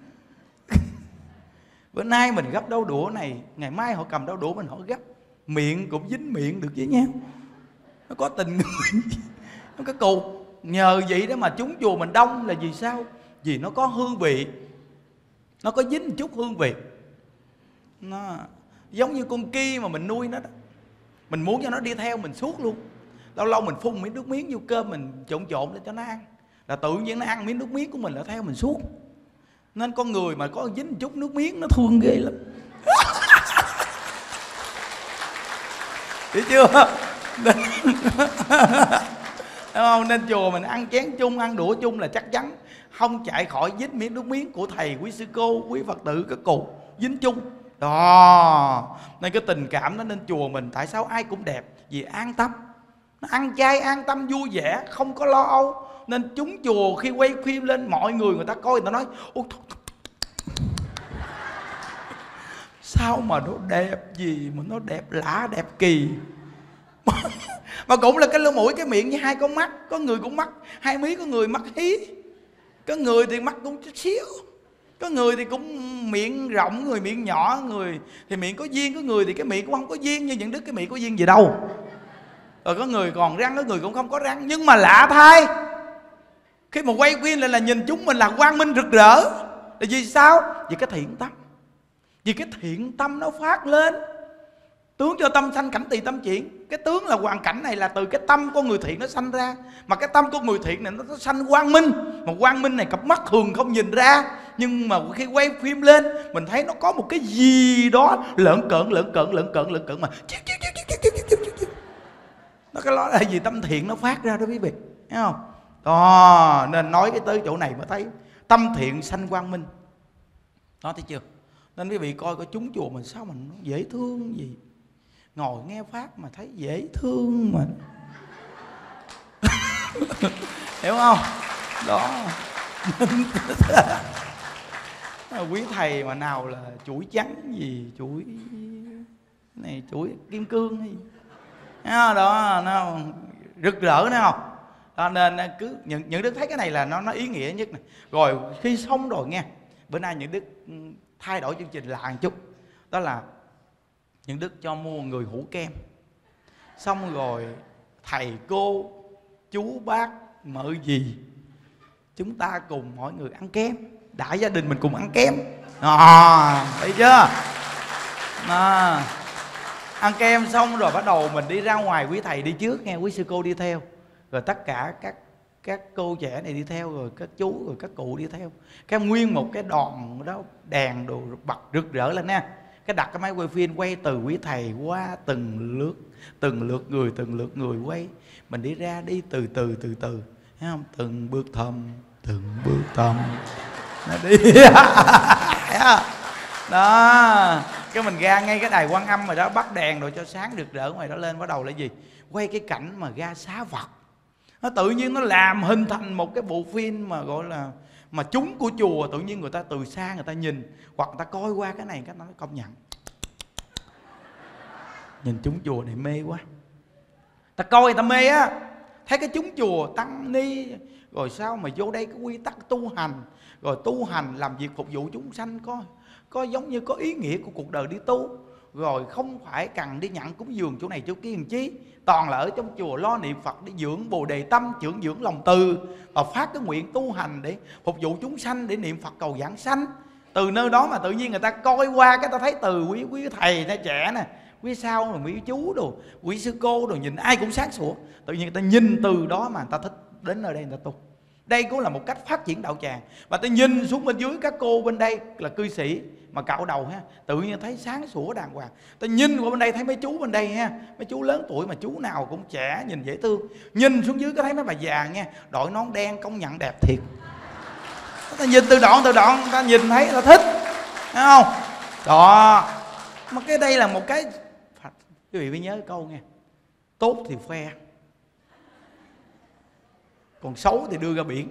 Bữa nay mình gấp đau đũa này, ngày mai họ cầm đau đũa mình họ gấp, miệng cũng dính miệng được với nhau. Nó có tình người. Nó có cù. Nhờ vậy đó mà chúng chùa mình đông là vì sao? Vì nó có hương vị, nó có dính một chút hương vị. Nó giống như con kia mà mình nuôi nó đó, mình muốn cho nó đi theo mình suốt luôn. Lâu lâu mình phun miếng nước miếng vô cơm mình trộn trộn để cho nó ăn, là tự nhiên nó ăn miếng nước miếng của mình là theo mình suốt. Nên con người mà có dính một chút nước miếng nó thương ghê lắm. Hiểu chưa? Nên, đúng không? Nên chùa mình ăn chén chung, ăn đũa chung là chắc chắn không chạy khỏi dính miếng nước miếng của thầy, quý sư cô, quý Phật tử, các cụ dính chung. Đó. Nên cái tình cảm đó, nên chùa mình tại sao ai cũng đẹp? Vì an tâm. Nó ăn chay an tâm vui vẻ, không có lo âu. Nên chúng chùa khi quay phim lên, mọi người người ta coi người ta nói ôi, sao mà nó đẹp gì mà nó đẹp lạ đẹp kỳ. Mà cũng là cái lỗ mũi cái miệng với hai con mắt. Có người cũng mắt hai mí, có người mắt hí, có người thì mắt cũng chút xíu, có người thì cũng miệng rộng, người miệng nhỏ, người thì miệng có duyên, có người thì cái miệng cũng không có duyên. Như những đứa cái miệng có duyên gì đâu. Rồi có người còn răng, có người cũng không có răng. Nhưng mà lạ thay, khi mà quay phim lại là nhìn chúng mình là quang minh rực rỡ. Là vì sao? Vì cái thiện tâm. Vì cái thiện tâm nó phát lên. Tướng cho tâm sanh cảnh tỳ tâm chuyển. Cái tướng là hoàn cảnh này là từ cái tâm của người thiện nó sanh ra. Mà cái tâm của người thiện này nó, nó sanh quang minh. Mà quang minh này cặp mắt thường không nhìn ra. Nhưng mà khi quay phim lên mình thấy nó có một cái gì đó lợn cợn, lợn cợn, lợn cợn, lợn cợn mà chiếu, chiếu, chiếu, chiếu, chiếu, chiếu, chiếu, chiếu. Nó cái đó là gì? Tâm thiện nó phát ra đó quý vị, thấy không? Đó, nên nói cái tới chỗ này mới thấy tâm thiện sanh quang minh. Đó, thấy chưa? Nên quý vị coi coi chúng chùa mình sao mà nó dễ thương gì. Ngồi nghe pháp mà thấy dễ thương mà. Hiểu không? Đó. Quý thầy mà nào là chuỗi trắng gì, chuỗi này, chuỗi kim cương hay gì. Đó, nó rực rỡ nữa không? Đó, nên cứ những, những đức thấy cái này là nó nó ý nghĩa nhất này. Rồi khi xong rồi nghe, bữa nay những đức thay đổi chương trình lại một chút. Đó là những đức cho mua người hũ kem. Xong rồi thầy cô, chú bác, mợ gì, chúng ta cùng mọi người ăn kem. Đại gia đình mình cùng ăn kem. À, thấy chưa? À, ăn kem xong rồi bắt đầu mình đi ra ngoài. Quý thầy đi trước nghe, quý sư cô đi theo. Rồi tất cả các các cô trẻ này đi theo, rồi các chú, rồi các cụ đi theo. Cái nguyên một cái đoàn đó, đèn đồ bật rực rỡ lên nha. Cái đặt cái máy quay phim quay từ quý thầy qua từng lượt, từng lượt người, từng lượt người quay. Mình đi ra đi từ từ từ từ, thấy không? Từng bước thầm, từng bước thầm nó đi. Đó, cái mình ra ngay cái đài Quan Âm rồi đó, bắt đèn rồi cho sáng rực rỡ ngoài đó lên. Bắt đầu là gì? Quay cái cảnh mà ra xá Phật. Nó tự nhiên nó làm hình thành một cái bộ phim mà gọi là mà chúng của chùa. Tự nhiên người ta từ xa người ta nhìn, hoặc người ta coi qua cái này, cái nó công nhận nhìn chúng chùa này mê quá. Ta coi người ta mê á, thấy cái chúng chùa tăng ni rồi sao mà vô đây cái quy tắc tu hành, rồi tu hành làm việc phục vụ chúng sanh, có có giống như có ý nghĩa của cuộc đời đi tu, rồi không phải cần đi nhận cúng dường chỗ này chỗ kia làm chi, toàn là ở trong chùa lo niệm Phật để dưỡng bồ đề tâm, dưỡng dưỡng lòng từ, và phát cái nguyện tu hành để phục vụ chúng sanh, để niệm Phật cầu giảng sanh. Từ nơi đó mà tự nhiên người ta coi qua cái ta thấy từ quý quý thầy này trẻ nè, quý sau rồi quý chú đồ, quý sư cô đồ, nhìn ai cũng sáng sủa. Tự nhiên người ta nhìn từ đó mà người ta thích đến nơi đây người ta tu. Đây cũng là một cách phát triển đạo tràng. Và ta nhìn xuống bên dưới các cô bên đây là cư sĩ mà cạo đầu ha, tự nhiên thấy sáng sủa đàng hoàng. Ta nhìn qua bên đây thấy mấy chú bên đây ha, mấy chú lớn tuổi mà chú nào cũng trẻ, nhìn dễ thương. Nhìn xuống dưới có thấy mấy bà già nha, đội nón đen công nhận đẹp thiệt. Ta nhìn từ đoạn từ đoạn ta nhìn thấy ta thích, thấy không? Đó. Mà cái đây là một cái, quý vị phải nhớ câu nghe, tốt thì khoe, còn xấu thì đưa ra biển.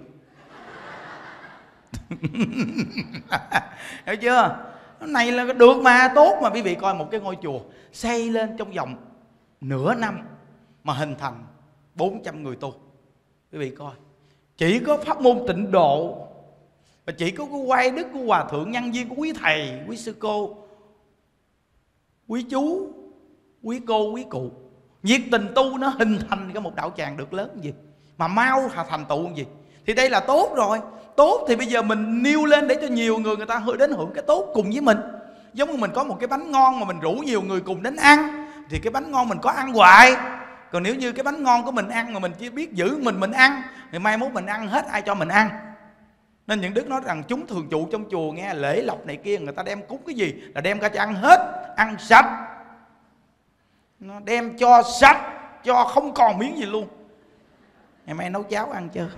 Hiểu chưa? Cái này là được mà, tốt mà. Quý vị coi một cái ngôi chùa xây lên trong vòng nửa năm mà hình thành bốn trăm người tu. Quý vị coi, chỉ có pháp môn Tịnh Độ, và chỉ có cái quay đức của hòa thượng, nhân viên của quý thầy, quý sư cô, quý chú, quý cô, quý cụ nhiệt tình tu, nó hình thành cái một đạo tràng được lớn gì mà mau thành tựu gì. Thì đây là tốt rồi. Tốt thì bây giờ mình nêu lên để cho nhiều người người ta đến hưởng cái tốt cùng với mình. Giống như mình có một cái bánh ngon mà mình rủ nhiều người cùng đến ăn, thì cái bánh ngon mình có ăn hoài. Còn nếu như cái bánh ngon của mình ăn mà mình chỉ biết giữ mình mình ăn, thì mai mốt mình ăn hết ai cho mình ăn. Nên những đức nói rằng chúng thường trụ trong chùa nghe lễ lộc này kia, người ta đem cúng cái gì là đem ra cho ăn hết, ăn sạch, nó đem cho sạch, cho không còn miếng gì luôn. Ngày mai nấu cháo ăn chưa?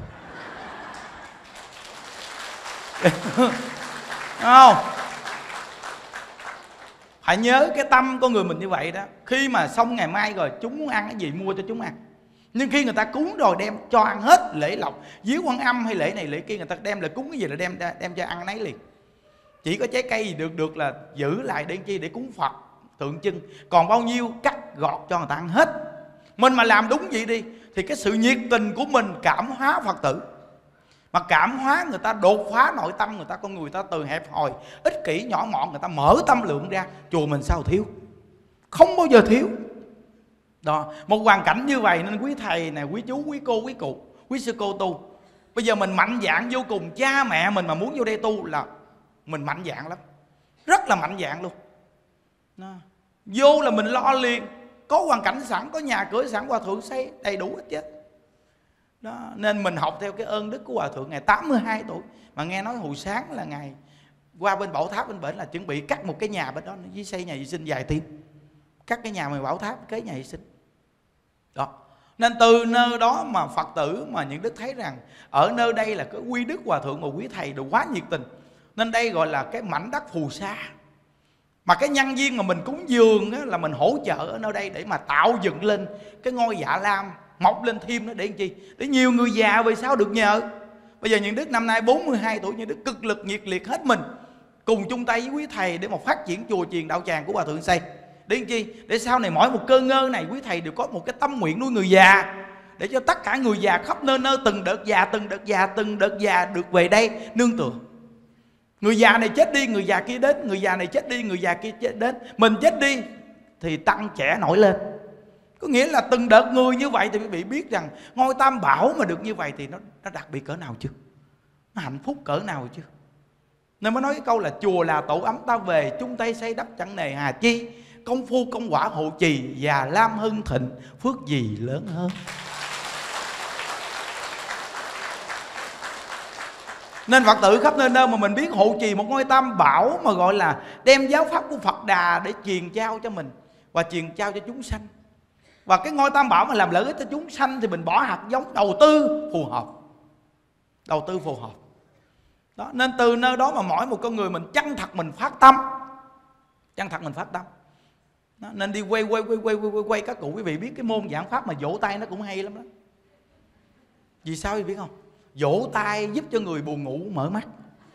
Không, phải nhớ cái tâm con người mình như vậy đó. Khi mà xong ngày mai rồi chúng muốn ăn cái gì mua cho chúng ăn. Nhưng khi người ta cúng rồi đem cho ăn hết, lễ lộc dưới Quan Âm hay lễ này lễ kia, người ta đem lại cúng cái gì là đem đem cho ăn nấy liền. Chỉ có trái cây gì được được là giữ lại để chi, để cúng Phật tượng trưng. Còn bao nhiêu cắt gọt cho người ta ăn hết. Mình mà làm đúng vậy đi thì cái sự nhiệt tình của mình cảm hóa Phật tử, mà cảm hóa người ta, đột phá nội tâm người ta. Con người ta từ hẹp hòi, ích kỷ, nhỏ mọn, người ta mở tâm lượng ra. Chùa mình sao thiếu? Không bao giờ thiếu. Đó, một hoàn cảnh như vậy nên quý thầy này, quý chú, quý cô, quý cụ, quý sư cô tu. Bây giờ mình mạnh dạn vô cùng. Cha mẹ mình mà muốn vô đây tu là mình mạnh dạn lắm, rất là mạnh dạn luôn. Đó. Vô là mình lo liền, có hoàn cảnh sẵn, có nhà cửa sẵn, hòa thượng xây đầy đủ hết chứ. Đó, nên mình học theo cái ơn đức của hòa thượng. Ngày tám mươi hai tuổi mà nghe nói hồi sáng là ngày qua bên Bảo Tháp bên bển là chuẩn bị cắt một cái nhà bên đó với xây nhà vệ sinh dài thêm, cắt cái nhà mà Bảo Tháp kế nhà vệ sinh đó. Nên từ nơi đó mà Phật tử mà những đức thấy rằng ở nơi đây là cái quy đức hòa thượng và quý thầy đều quá nhiệt tình, nên đây gọi là cái mảnh đất phù sa. Mà cái nhân viên mà mình cúng dường á, là mình hỗ trợ ở nơi đây để mà tạo dựng lên cái ngôi Dạ Lam, mọc lên thêm nó để làm chi? Để nhiều người già về sau được nhờ. Bây giờ những đức năm nay bốn mươi hai tuổi, những đức cực lực nhiệt liệt hết mình cùng chung tay với quý thầy để mà phát triển chùa chiền đạo tràng của hòa thượng xây. Để làm chi? Để sau này mỗi một cơ ngơ này quý thầy đều có một cái tâm nguyện nuôi người già, để cho tất cả người già khắp nơi nơi, từng đợt già, từng đợt già, từng đợt già được về đây nương tựa. Người già này chết đi, người già kia đến. Người già này chết đi, người già kia chết đến. Mình chết đi thì tăng trẻ nổi lên. Có nghĩa là từng đợt người như vậy thì quý vị biết rằng ngôi Tam Bảo mà được như vậy thì nó, nó đặc biệt cỡ nào chưa? Nó hạnh phúc cỡ nào chưa? Nên mới nói cái câu là chùa là tổ ấm ta về, chung tay xây đắp chẳng nề hà chi, công phu công quả hộ trì, và lam hưng thịnh, phước gì lớn hơn. Nên Phật tử khắp nơi nơi mà mình biết hộ trì một ngôi Tam Bảo, mà gọi là đem giáo pháp của Phật Đà để truyền trao cho mình và truyền trao cho chúng sanh. Và cái ngôi Tam Bảo mà làm lợi ích cho chúng sanh thì mình bỏ hạt giống đầu tư phù hợp. Đầu tư phù hợp đó. Nên từ nơi đó mà mỗi một con người mình chân thật mình phát tâm, chân thật mình phát tâm đó. Nên đi quay quay quay quay quay quay, quay. Các cụ quý vị biết cái môn giảng pháp mà vỗ tay nó cũng hay lắm đó. Vì sao quý vị biết không? Vỗ tay giúp cho người buồn ngủ mở mắt.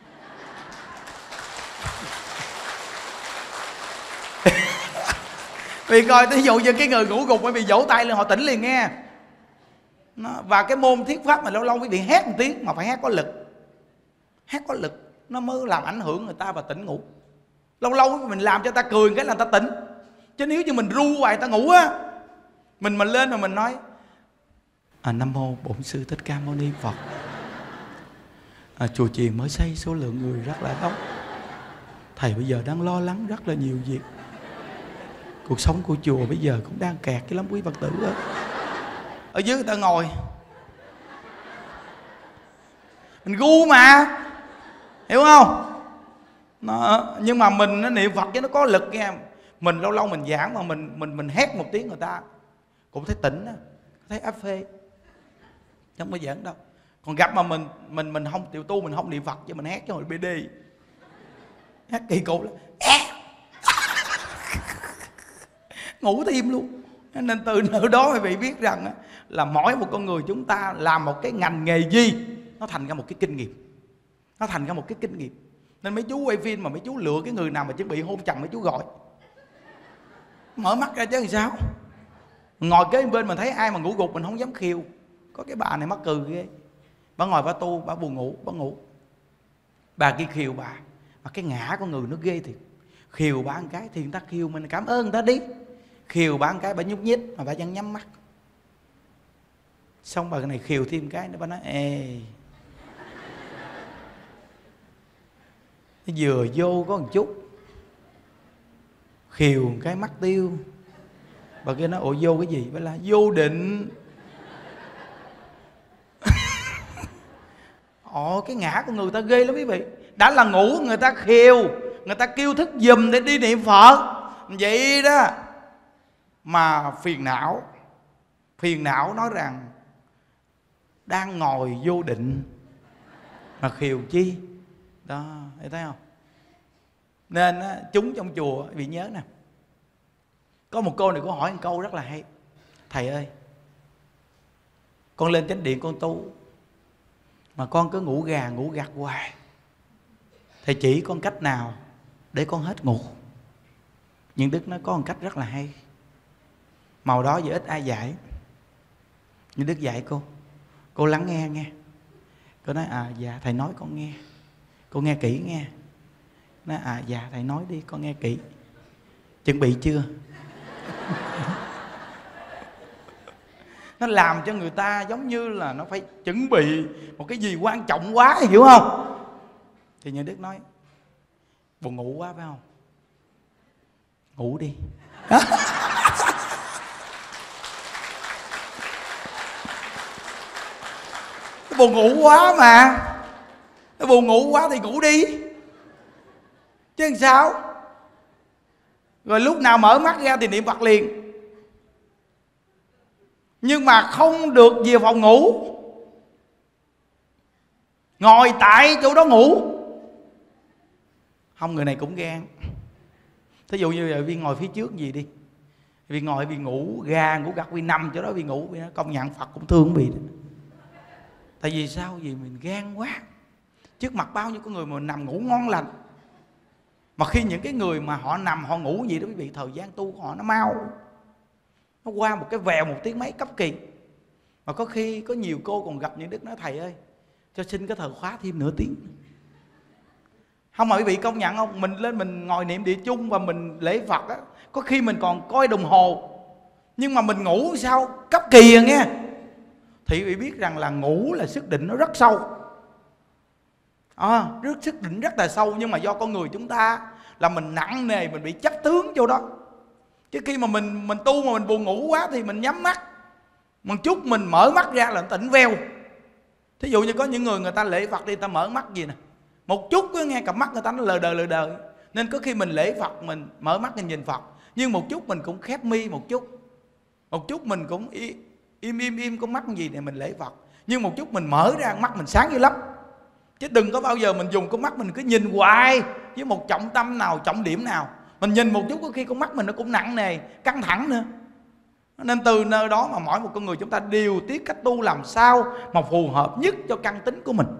Vì coi ví dụ như cái người ngủ gục bị vỗ tay lên họ tỉnh liền nghe. Nó, và cái môn thuyết pháp mà lâu lâu quý vị hét một tiếng, mà phải hét có lực. Hét có lực nó mới làm ảnh hưởng người ta và tỉnh ngủ. Lâu lâu mình làm cho ta cười cái là người ta tỉnh. Chứ nếu như mình ru hoài ta ngủ á, mình mình lên mà mình nói à, Nam mô Bổn Sư Thích Ca Mâu Ni Phật. À, chùa chiền mới xây số lượng người rất là đông. Thầy bây giờ đang lo lắng rất là nhiều việc. Cuộc sống của chùa bây giờ cũng đang kẹt cái lắm quý Phật tử đó. Ở dưới người ta ngồi mình gu mà, hiểu không? Nó, nhưng mà mình nó niệm Phật chứ nó có lực nghe. Mình lâu lâu mình giảng mà mình mình mình hét một tiếng người ta cũng thấy tỉnh đó, thấy áp phê, không có giỡn đâu. Còn gặp mà mình mình mình không tiểu tu, mình không niệm Phật chứ mình hét cho hồi bê đê, hét kỳ cục lắm, ngủ thêm luôn. Nên từ nơi đó quý vị biết rằng là mỗi một con người chúng ta làm một cái ngành nghề gì nó thành ra một cái kinh nghiệm, nó thành ra một cái kinh nghiệm. Nên mấy chú quay phim mà mấy chú lựa cái người nào mà chuẩn bị hôn chồng mấy chú gọi, mở mắt ra chứ làm sao. Ngồi kế bên mình thấy ai mà ngủ gục mình không dám khiêu. Có cái bà này mắc cười ghê, bà ngồi bà tu, bà buồn ngủ, bà ngủ. Bà kia khiêu bà, mà cái ngã của người nó ghê thiệt. Khiêu bà một cái thì người ta khiêu mình cảm ơn người ta đi. Khiêu bà một cái bà nhúc nhích mà bà vẫn nhắm mắt. Xong bà này khiêu thêm cái nữa, bà nói ê, nó vừa vô có một chút, khiêu một cái mắt tiêu. Bà kia nói ủa vô cái gì? Bà là vô định. Ồ, cái ngã của người ta ghê lắm quý vị. Đã là ngủ người ta khiêu, người ta kêu thức giùm để đi niệm Phật vậy đó. Mà phiền não, phiền não nói rằng đang ngồi vô định mà khiêu chi đó, thấy thấy không? Nên á, chúng trong chùa bị nhớ nè. Có một cô này cô hỏi một câu rất là hay. Thầy ơi, con lên chánh điện con tu mà con cứ ngủ gà ngủ gật hoài, thầy chỉ con cách nào để con hết ngủ? Nhưng Đức nói có một cách rất là hay, màu đó giờ ít ai dạy, nhưng Đức dạy cô. Cô lắng nghe nghe. Cô nói à dạ thầy nói con nghe. Cô nghe kỹ nghe. Nói à dạ thầy nói đi con nghe kỹ. Chuẩn bị chưa? Nó làm cho người ta giống như là nó phải chuẩn bị một cái gì quan trọng quá, hiểu không? Thì Nhà Đức nói buồn ngủ quá phải không? Ngủ đi. Nó buồn ngủ quá mà. Nó buồn ngủ quá thì ngủ đi chứ làm sao. Rồi lúc nào mở mắt ra thì niệm Phật liền. Nhưng mà không được về phòng ngủ, ngồi tại chỗ đó ngủ. Không, người này cũng gan. Thí dụ như giờ Vi ngồi phía trước gì đi, Vi ngồi Vi ngủ ga ngủ gật, Vi nằm chỗ đó Vi ngủ, Vi nói công nhận Phật cũng thương Vi. Tại vì sao? Vì mình gan quá. Trước mặt bao nhiêu con người mà nằm ngủ ngon lành. Mà khi những cái người mà họ nằm họ ngủ gì đó quý vị, thời gian tu của họ nó mau, nó qua một cái vèo một tiếng mấy cấp kỳ. Mà có khi có nhiều cô còn gặp những Đức nói thầy ơi cho xin cái thời khóa thêm nửa tiếng. Không mà quý vị công nhận không? Mình lên mình ngồi niệm địa chung và mình lễ Phật á, có khi mình còn coi đồng hồ. Nhưng mà mình ngủ sao cấp kỳ à nghe. Thì quý vị biết rằng là ngủ là sức định nó rất sâu, à, rất sức định rất là sâu. Nhưng mà do con người chúng ta là mình nặng nề, mình bị chấp tướng chỗ đó. Chứ khi mà mình mình tu mà mình buồn ngủ quá thì mình nhắm mắt, một chút mình mở mắt ra là tỉnh veo. Thí dụ như có những người người ta lễ Phật đi, ta mở mắt gì nè, một chút cứ nghe cặp mắt người ta nó lờ đờ lờ đờ. Nên có khi mình lễ Phật mình mở mắt mình nhìn Phật, nhưng một chút mình cũng khép mi một chút, một chút mình cũng im im im con mắt gì này mình lễ Phật, nhưng một chút mình mở ra mắt mình sáng dữ lắm. Chứ đừng có bao giờ mình dùng con mắt mình cứ nhìn hoài với một trọng tâm nào, trọng điểm nào. Mình nhìn một chút có khi con mắt mình nó cũng nặng nề, căng thẳng nữa. Nên từ nơi đó mà mỗi một con người chúng ta điều tiết cách tu làm sao mà phù hợp nhất cho căn tính của mình.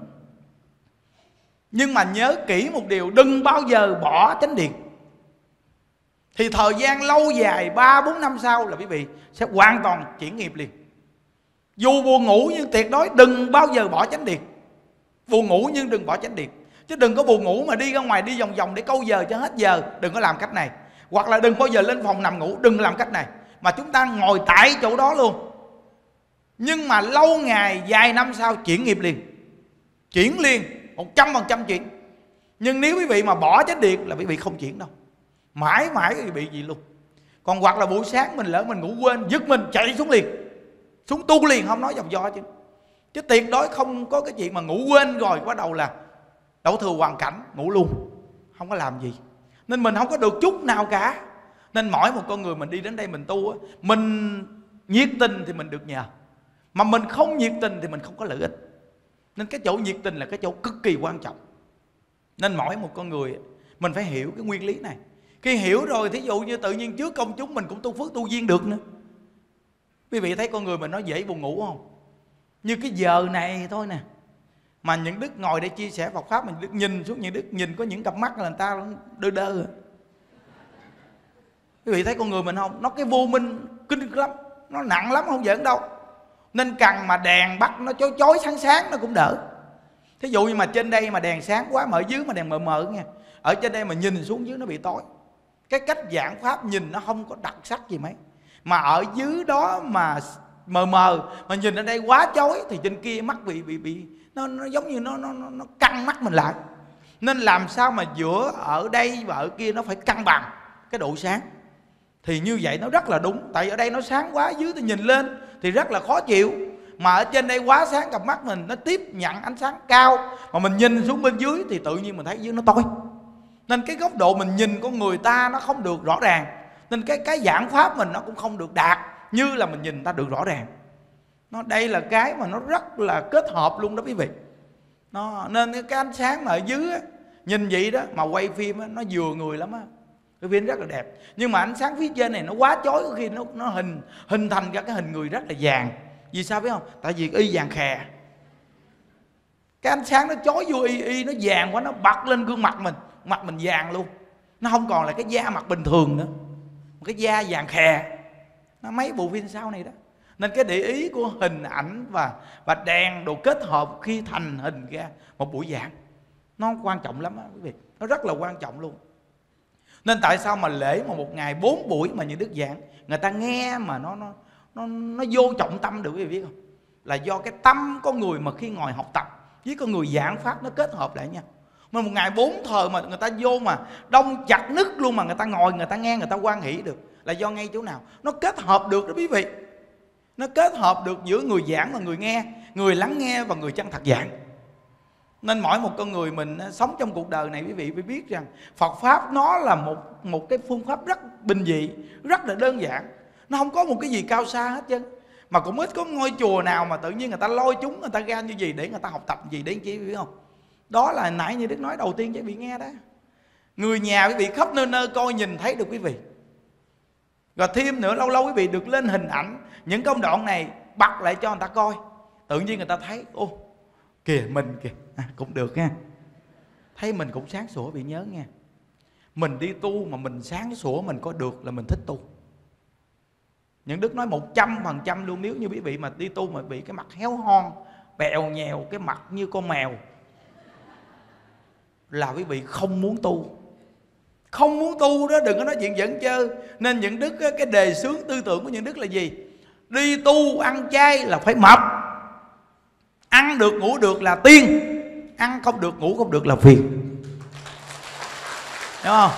Nhưng mà nhớ kỹ một điều, đừng bao giờ bỏ chánh điện. Thì thời gian lâu dài ba bốn năm sau là quý vị sẽ hoàn toàn chuyển nghiệp liền. Dù buồn ngủ nhưng tuyệt đối đừng bao giờ bỏ chánh điện. Buồn ngủ nhưng đừng bỏ chánh điện. Chứ đừng có buồn ngủ mà đi ra ngoài đi vòng vòng để câu giờ cho hết giờ. Đừng có làm cách này. Hoặc là đừng bao giờ lên phòng nằm ngủ, đừng làm cách này. Mà chúng ta ngồi tại chỗ đó luôn. Nhưng mà lâu ngày vài năm sau chuyển nghiệp liền. Chuyển liền, một trăm phần trăm chuyển. Nhưng nếu quý vị mà bỏ chánh điện là quý vị không chuyển đâu. Mãi mãi quý vị bị gì luôn. Còn hoặc là buổi sáng mình lỡ mình ngủ quên, giật mình chạy xuống liền, xuống tu liền, không nói vòng vo chứ. Chứ tuyệt đối không có cái chuyện mà ngủ quên rồi bắt đầu là đổ thừa hoàn cảnh, ngủ luôn, không có làm gì. Nên mình không có được chút nào cả. Nên mỗi một con người mình đi đến đây mình tu á, mình nhiệt tình thì mình được nhờ, mà mình không nhiệt tình thì mình không có lợi ích. Nên cái chỗ nhiệt tình là cái chỗ cực kỳ quan trọng. Nên mỗi một con người mình phải hiểu cái nguyên lý này. Khi hiểu rồi, thí dụ như tự nhiên trước công chúng mình cũng tu phước tu duyên được nữa. Quý vị thấy con người mình nó dễ buồn ngủ không? Như cái giờ này thôi nè, mà những đức ngồi để chia sẻ Phật Pháp, mình đức nhìn xuống, những đức nhìn có những cặp mắt là người ta đơ đơ. Quý vị thấy con người mình không? Nó cái vô minh kinh lắm, nó nặng lắm, không giỡn đâu. Nên cần mà đèn bắt nó chói chói sáng sáng nó cũng đỡ. Thí dụ như mà trên đây mà đèn sáng quá, mà ở dưới mà đèn mờ mờ nha, ở trên đây mà nhìn xuống dưới nó bị tối. Cái cách giảng Pháp nhìn nó không có đặc sắc gì mấy. Mà ở dưới đó mà mờ mờ, mà nhìn ở đây quá chói thì trên kia mắt bị bị bị nó, nó giống như nó, nó nó căng mắt mình lại. Nên làm sao mà giữa ở đây và ở kia nó phải cân bằng cái độ sáng. Thì như vậy nó rất là đúng. Tại ở đây nó sáng quá, dưới thì nhìn lên thì rất là khó chịu. Mà ở trên đây quá sáng, cặp mắt mình nó tiếp nhận ánh sáng cao, mà mình nhìn xuống bên dưới thì tự nhiên mình thấy dưới nó tối. Nên cái góc độ mình nhìn con người ta nó không được rõ ràng. Nên cái cái giảng Pháp mình nó cũng không được đạt như là mình nhìn ta được rõ ràng. Nó đây là cái mà nó rất là kết hợp luôn đó quý vị. Nó, nên cái ánh sáng mà ở dưới á, nhìn vậy đó mà quay phim á, nó vừa người lắm á. Cái phim rất là đẹp. Nhưng mà ánh sáng phía trên này nó quá chói, có khi nó, nó hình hình thành ra cái hình người rất là vàng. Vì sao biết không? Tại vì y vàng khè. Cái ánh sáng nó chói vô y y, nó vàng quá, nó bật lên gương mặt mình, mặt mình vàng luôn. Nó không còn là cái da mặt bình thường nữa, một cái da vàng khè. Nó mấy bộ phim sau này đó. Nên cái để ý của hình ảnh và và đèn đồ kết hợp khi thành hình ra một buổi giảng, nó quan trọng lắm á quý vị. Nó rất là quan trọng luôn. Nên tại sao mà lễ mà một ngày bốn buổi mà những đức giảng, người ta nghe mà nó nó nó nó vô trọng tâm được quý vị biết không? Là do cái tâm con người mà khi ngồi học tập với con người giảng Pháp nó kết hợp lại nha. Mà một ngày bốn thời mà người ta vô mà đông chặt nứt luôn, mà người ta ngồi, người ta nghe, người ta hoan hỷ được, là do ngay chỗ nào? Nó kết hợp được đó quý vị. Nó kết hợp được giữa người giảng và người nghe, người lắng nghe và người chân thật giảng. Nên mỗi một con người mình sống trong cuộc đời này quý vị phải biết rằng Phật Pháp nó là một, một cái phương pháp rất bình dị, rất là đơn giản. Nó không có một cái gì cao xa hết trơn. Mà cũng ít có ngôi chùa nào mà tự nhiên người ta lôi chúng người ta ra như gì để người ta học tập gì để chị biết không? Đó là nãy như Đức nói đầu tiên cho quý vị nghe đó. Người nhà quý vị khắp nơi nơi coi nhìn thấy được quý vị. Rồi thêm nữa lâu lâu quý vị được lên hình ảnh những công đoạn này bật lại cho người ta coi. Tự nhiên người ta thấy ô kìa mình kìa, à, cũng được nha. Thấy mình cũng sáng sủa, bị nhớ nha. Mình đi tu mà mình sáng sủa mình có được là mình thích tu. Những Đức nói một trăm phần trăm luôn. Nếu như quý vị mà đi tu mà bị cái mặt héo hon, bèo nhèo, cái mặt như con mèo, là quý vị không muốn tu. Không muốn tu đó đừng có nói chuyện giỡn chơi. Nên những đức cái đề xướng tư tưởng của những đức là gì? Đi tu ăn chay là phải mập. Ăn được ngủ được là tiên, ăn không được ngủ không được là phiền. Đúng không?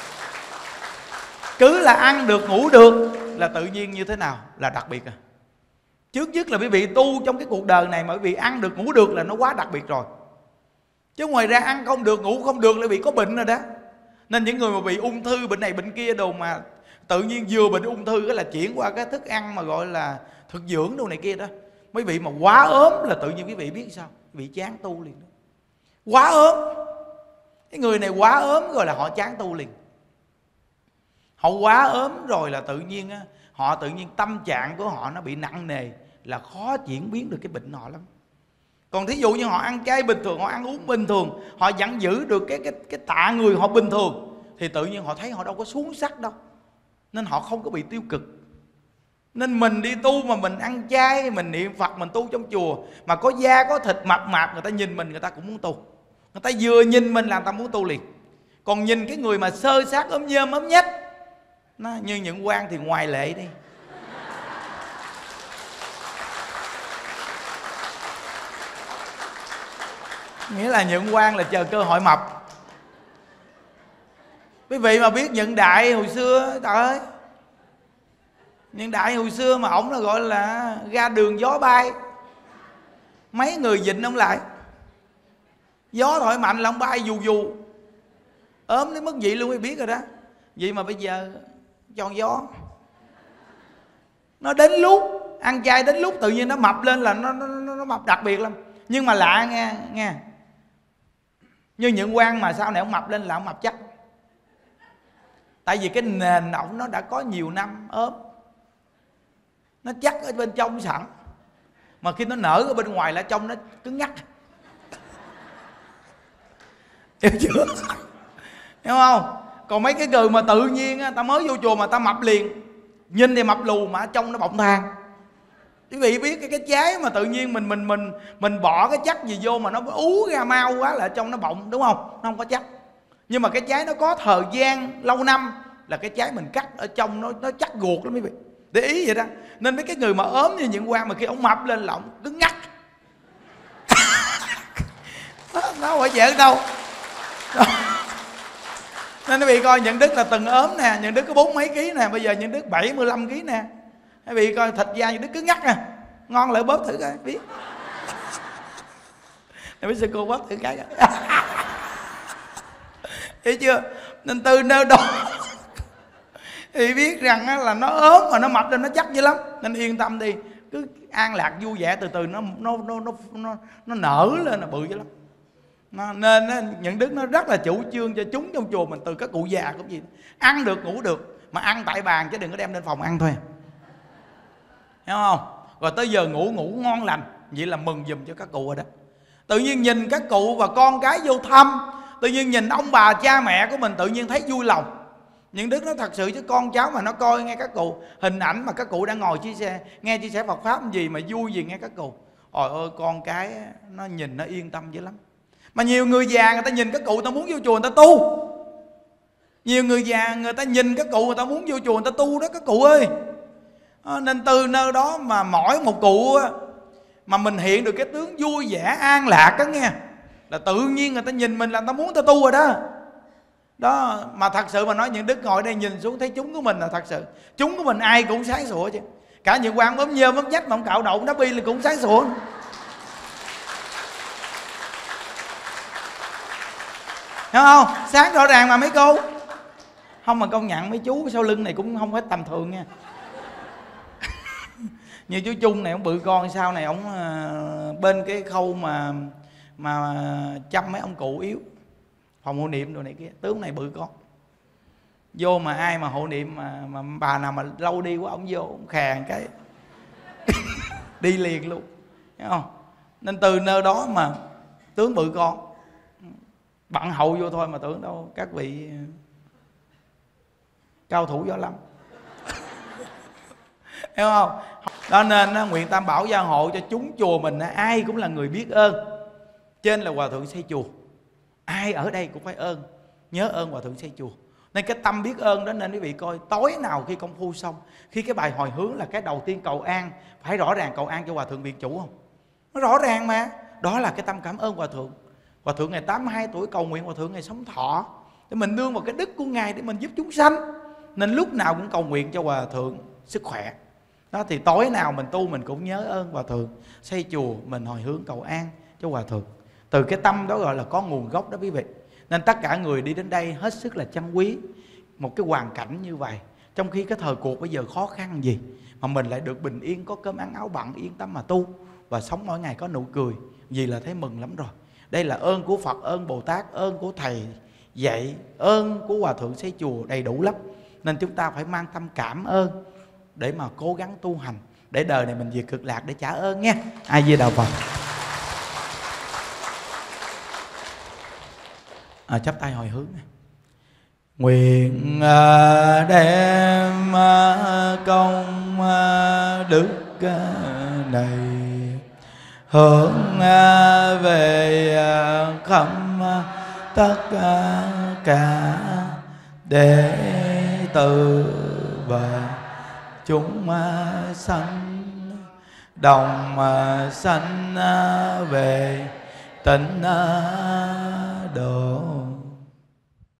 Cứ là ăn được ngủ được là tự nhiên như thế nào là đặc biệt à. Trước nhất là quý vị tu trong cái cuộc đời này mà quý vị ăn được ngủ được là nó quá đặc biệt rồi. Chứ ngoài ra ăn không được ngủ không được là bị có bệnh rồi đó. Nên những người mà bị ung thư bệnh này bệnh kia đồ mà tự nhiên vừa bệnh ung thư cái là chuyển qua cái thức ăn mà gọi là thực dưỡng đồ này kia đó. Mấy vị mà quá ốm là tự nhiên quý vị biết sao? Bị chán tu liền đó. Quá ốm. Cái người này quá ốm rồi là họ chán tu liền. Họ quá ốm rồi là tự nhiên á, họ tự nhiên tâm trạng của họ nó bị nặng nề, là khó chuyển biến được cái bệnh họ lắm. Còn thí dụ như họ ăn chay bình thường, họ ăn uống bình thường, họ vẫn giữ được cái cái cái tạ người họ bình thường, thì tự nhiên họ thấy họ đâu có xuống sắc đâu, nên họ không có bị tiêu cực. Nên mình đi tu mà mình ăn chay, mình niệm Phật, mình tu trong chùa mà có da có thịt mập mạp, người ta nhìn mình người ta cũng muốn tu. Người ta vừa nhìn mình là người ta muốn tu liền. Còn nhìn cái người mà sơ sát ốm nhơm ốm nhách, nó như những quan thì ngoài lệ đi. Nghĩa là Nhượng Quang là chờ cơ hội mập. Quý vị mà biết Nhượng Đại hồi xưa, trời ơi, Nhượng Đại hồi xưa mà ổng là gọi là ra đường gió bay, mấy người dịnh ông lại, gió thổi mạnh là ông bay dù dù, ốm đến mức vậy luôn, quý biết rồi đó. Vậy mà bây giờ cho gió, nó đến lúc ăn chay đến lúc tự nhiên nó mập lên là nó, nó, nó mập đặc biệt lắm. Nhưng mà lạ nghe nghe như Nhượng Quang mà sau này ông mập lên là ông mập chắc. Tại vì cái nền ổng nó đã có nhiều năm ốm, nó chắc ở bên trong sẵn, mà khi nó nở ở bên ngoài là trong nó cứng ngắc. Hiểu chưa? Hiểu không? Còn mấy cái người mà tự nhiên á, ta mới vô chùa mà ta mập liền, nhìn thì mập lù mà ở trong nó bọng than. Quý vị biết cái cái trái mà tự nhiên mình mình mình mình bỏ cái chất gì vô mà nó ú ra mau quá là ở trong nó bọng, đúng không? Nó không có chất. Nhưng mà cái trái nó có thời gian lâu năm là cái trái mình cắt ở trong nó nó chắc ruột lắm quý vị. Để ý vậy đó. Nên mấy cái người mà ốm như Nhượng Quang mà khi ông mập lên là ông cứng ngắc. Nó không phải giỡn đâu. Nên quý vị coi Nhận Đức là từng ốm nè, Nhận Đức có bốn mấy ký nè, bây giờ Nhận Đức bảy mươi lăm ký nè. Quý vị coi thịt da Nhận Đức cứ ngắt nè, ngon lại bóp thử coi biết. Để biết sư cô bóp thử cái coi. Thấy chưa? Nên từ nơi đó thì biết rằng là nó ốm mà nó mập lên nó chắc dữ lắm. Nên yên tâm đi, cứ an lạc vui vẻ từ từ nó nó nó nó nó, nó nở lên là bự dữ lắm. Nó, nên nó, Nhận Đức nó rất là chủ trương cho chúng trong chùa mình, từ các cụ già cũng gì, ăn được ngủ được, mà ăn tại bàn chứ đừng có đem lên phòng ăn thôi. Hiểu không? Rồi tới giờ ngủ ngủ ngon lành, vậy là mừng giùm cho các cụ rồi đó. Tự nhiên nhìn các cụ và con cái vô thăm, tự nhiên nhìn ông bà cha mẹ của mình tự nhiên thấy vui lòng. Những Đức nó thật sự chứ con cháu mà nó coi nghe các cụ, hình ảnh mà các cụ đang ngồi chia sẻ, nghe chia sẻ Phật Pháp gì mà vui gì nghe các cụ. Ôi ơi con cái nó nhìn nó yên tâm dữ lắm. Mà nhiều người già người ta nhìn các cụ người ta muốn vô chùa người ta tu. Nhiều người già người ta nhìn các cụ người ta muốn vô chùa người ta tu đó các cụ ơi. À, nên từ nơi đó mà mỗi một cụ mà mình hiện được cái tướng vui vẻ an lạc đó nghe, là tự nhiên người ta nhìn mình là người ta muốn ta tu rồi đó. Đó mà thật sự mà nói Những Đức ngồi đây nhìn xuống thấy chúng của mình là thật sự, chúng của mình ai cũng sáng sủa chứ. Cả Nhượng Quang ốm nhơm ốm nhách mà ông cạo đậu đá bi là cũng sáng sủa. Hiểu không? Sáng rõ ràng mà mấy cô. Không mà công nhận mấy chú sau lưng này cũng không phải tầm thường nha. Như chú Trung này ông bự con, sau này ông bên cái khâu mà mà chăm mấy ông cụ yếu, phòng hộ niệm đồ này kia, tướng này bự con. Vô mà ai mà hộ niệm mà, mà bà nào mà lâu đi quá ông vô ông khè một cái đi liền luôn. Hiểu không? Nên từ nơi đó mà tướng bự con, bận hậu vô thôi mà tưởng đâu các vị cao thủ võ lâm. Hiểu không? Đó nên nguyện Tam Bảo gia hộ cho chúng chùa mình ai cũng là người biết ơn. Trên là Hòa Thượng xây chùa, ai ở đây cũng phải ơn, nhớ ơn Hòa Thượng xây chùa. Nên cái tâm biết ơn đó, nên quý vị coi tối nào khi công phu xong, khi cái bài hồi hướng là cái đầu tiên cầu an, phải rõ ràng cầu an cho Hòa Thượng Viện Chủ không? Nó rõ ràng mà. Đó là cái tâm cảm ơn Hòa Thượng. Hòa Thượng ngày tám mươi hai tuổi cầu nguyện Hòa Thượng ngày sống thọ, để mình nương vào cái đức của Ngài để mình giúp chúng sanh. Nên lúc nào cũng cầu nguyện cho Hòa Thượng sức khỏe. Đó, thì tối nào mình tu mình cũng nhớ ơn Hòa Thượng. Xây chùa mình hồi hướng cầu an cho Hòa Thượng. Từ cái tâm đó gọi là có nguồn gốc đó quý vị. Nên tất cả người đi đến đây hết sức là trân quý một cái hoàn cảnh như vậy. Trong khi cái thời cuộc bây giờ khó khăn gì mà mình lại được bình yên, có cơm ăn áo bận, yên tâm mà tu và sống mỗi ngày có nụ cười, vì là thấy mừng lắm rồi. Đây là ơn của Phật, ơn Bồ Tát, ơn của Thầy dạy, ơn của Hòa Thượng xây chùa đầy đủ lắm. Nên chúng ta phải mang tâm cảm ơn để mà cố gắng tu hành, để đời này mình về cực lạc để trả ơn nha. A Di Đà Phật. À, chắp tay hồi hướng. Nguyện đem công đức này hướng về khắp tất cả đệ tử và chúng sanh, đồng sanh về tịnh độ.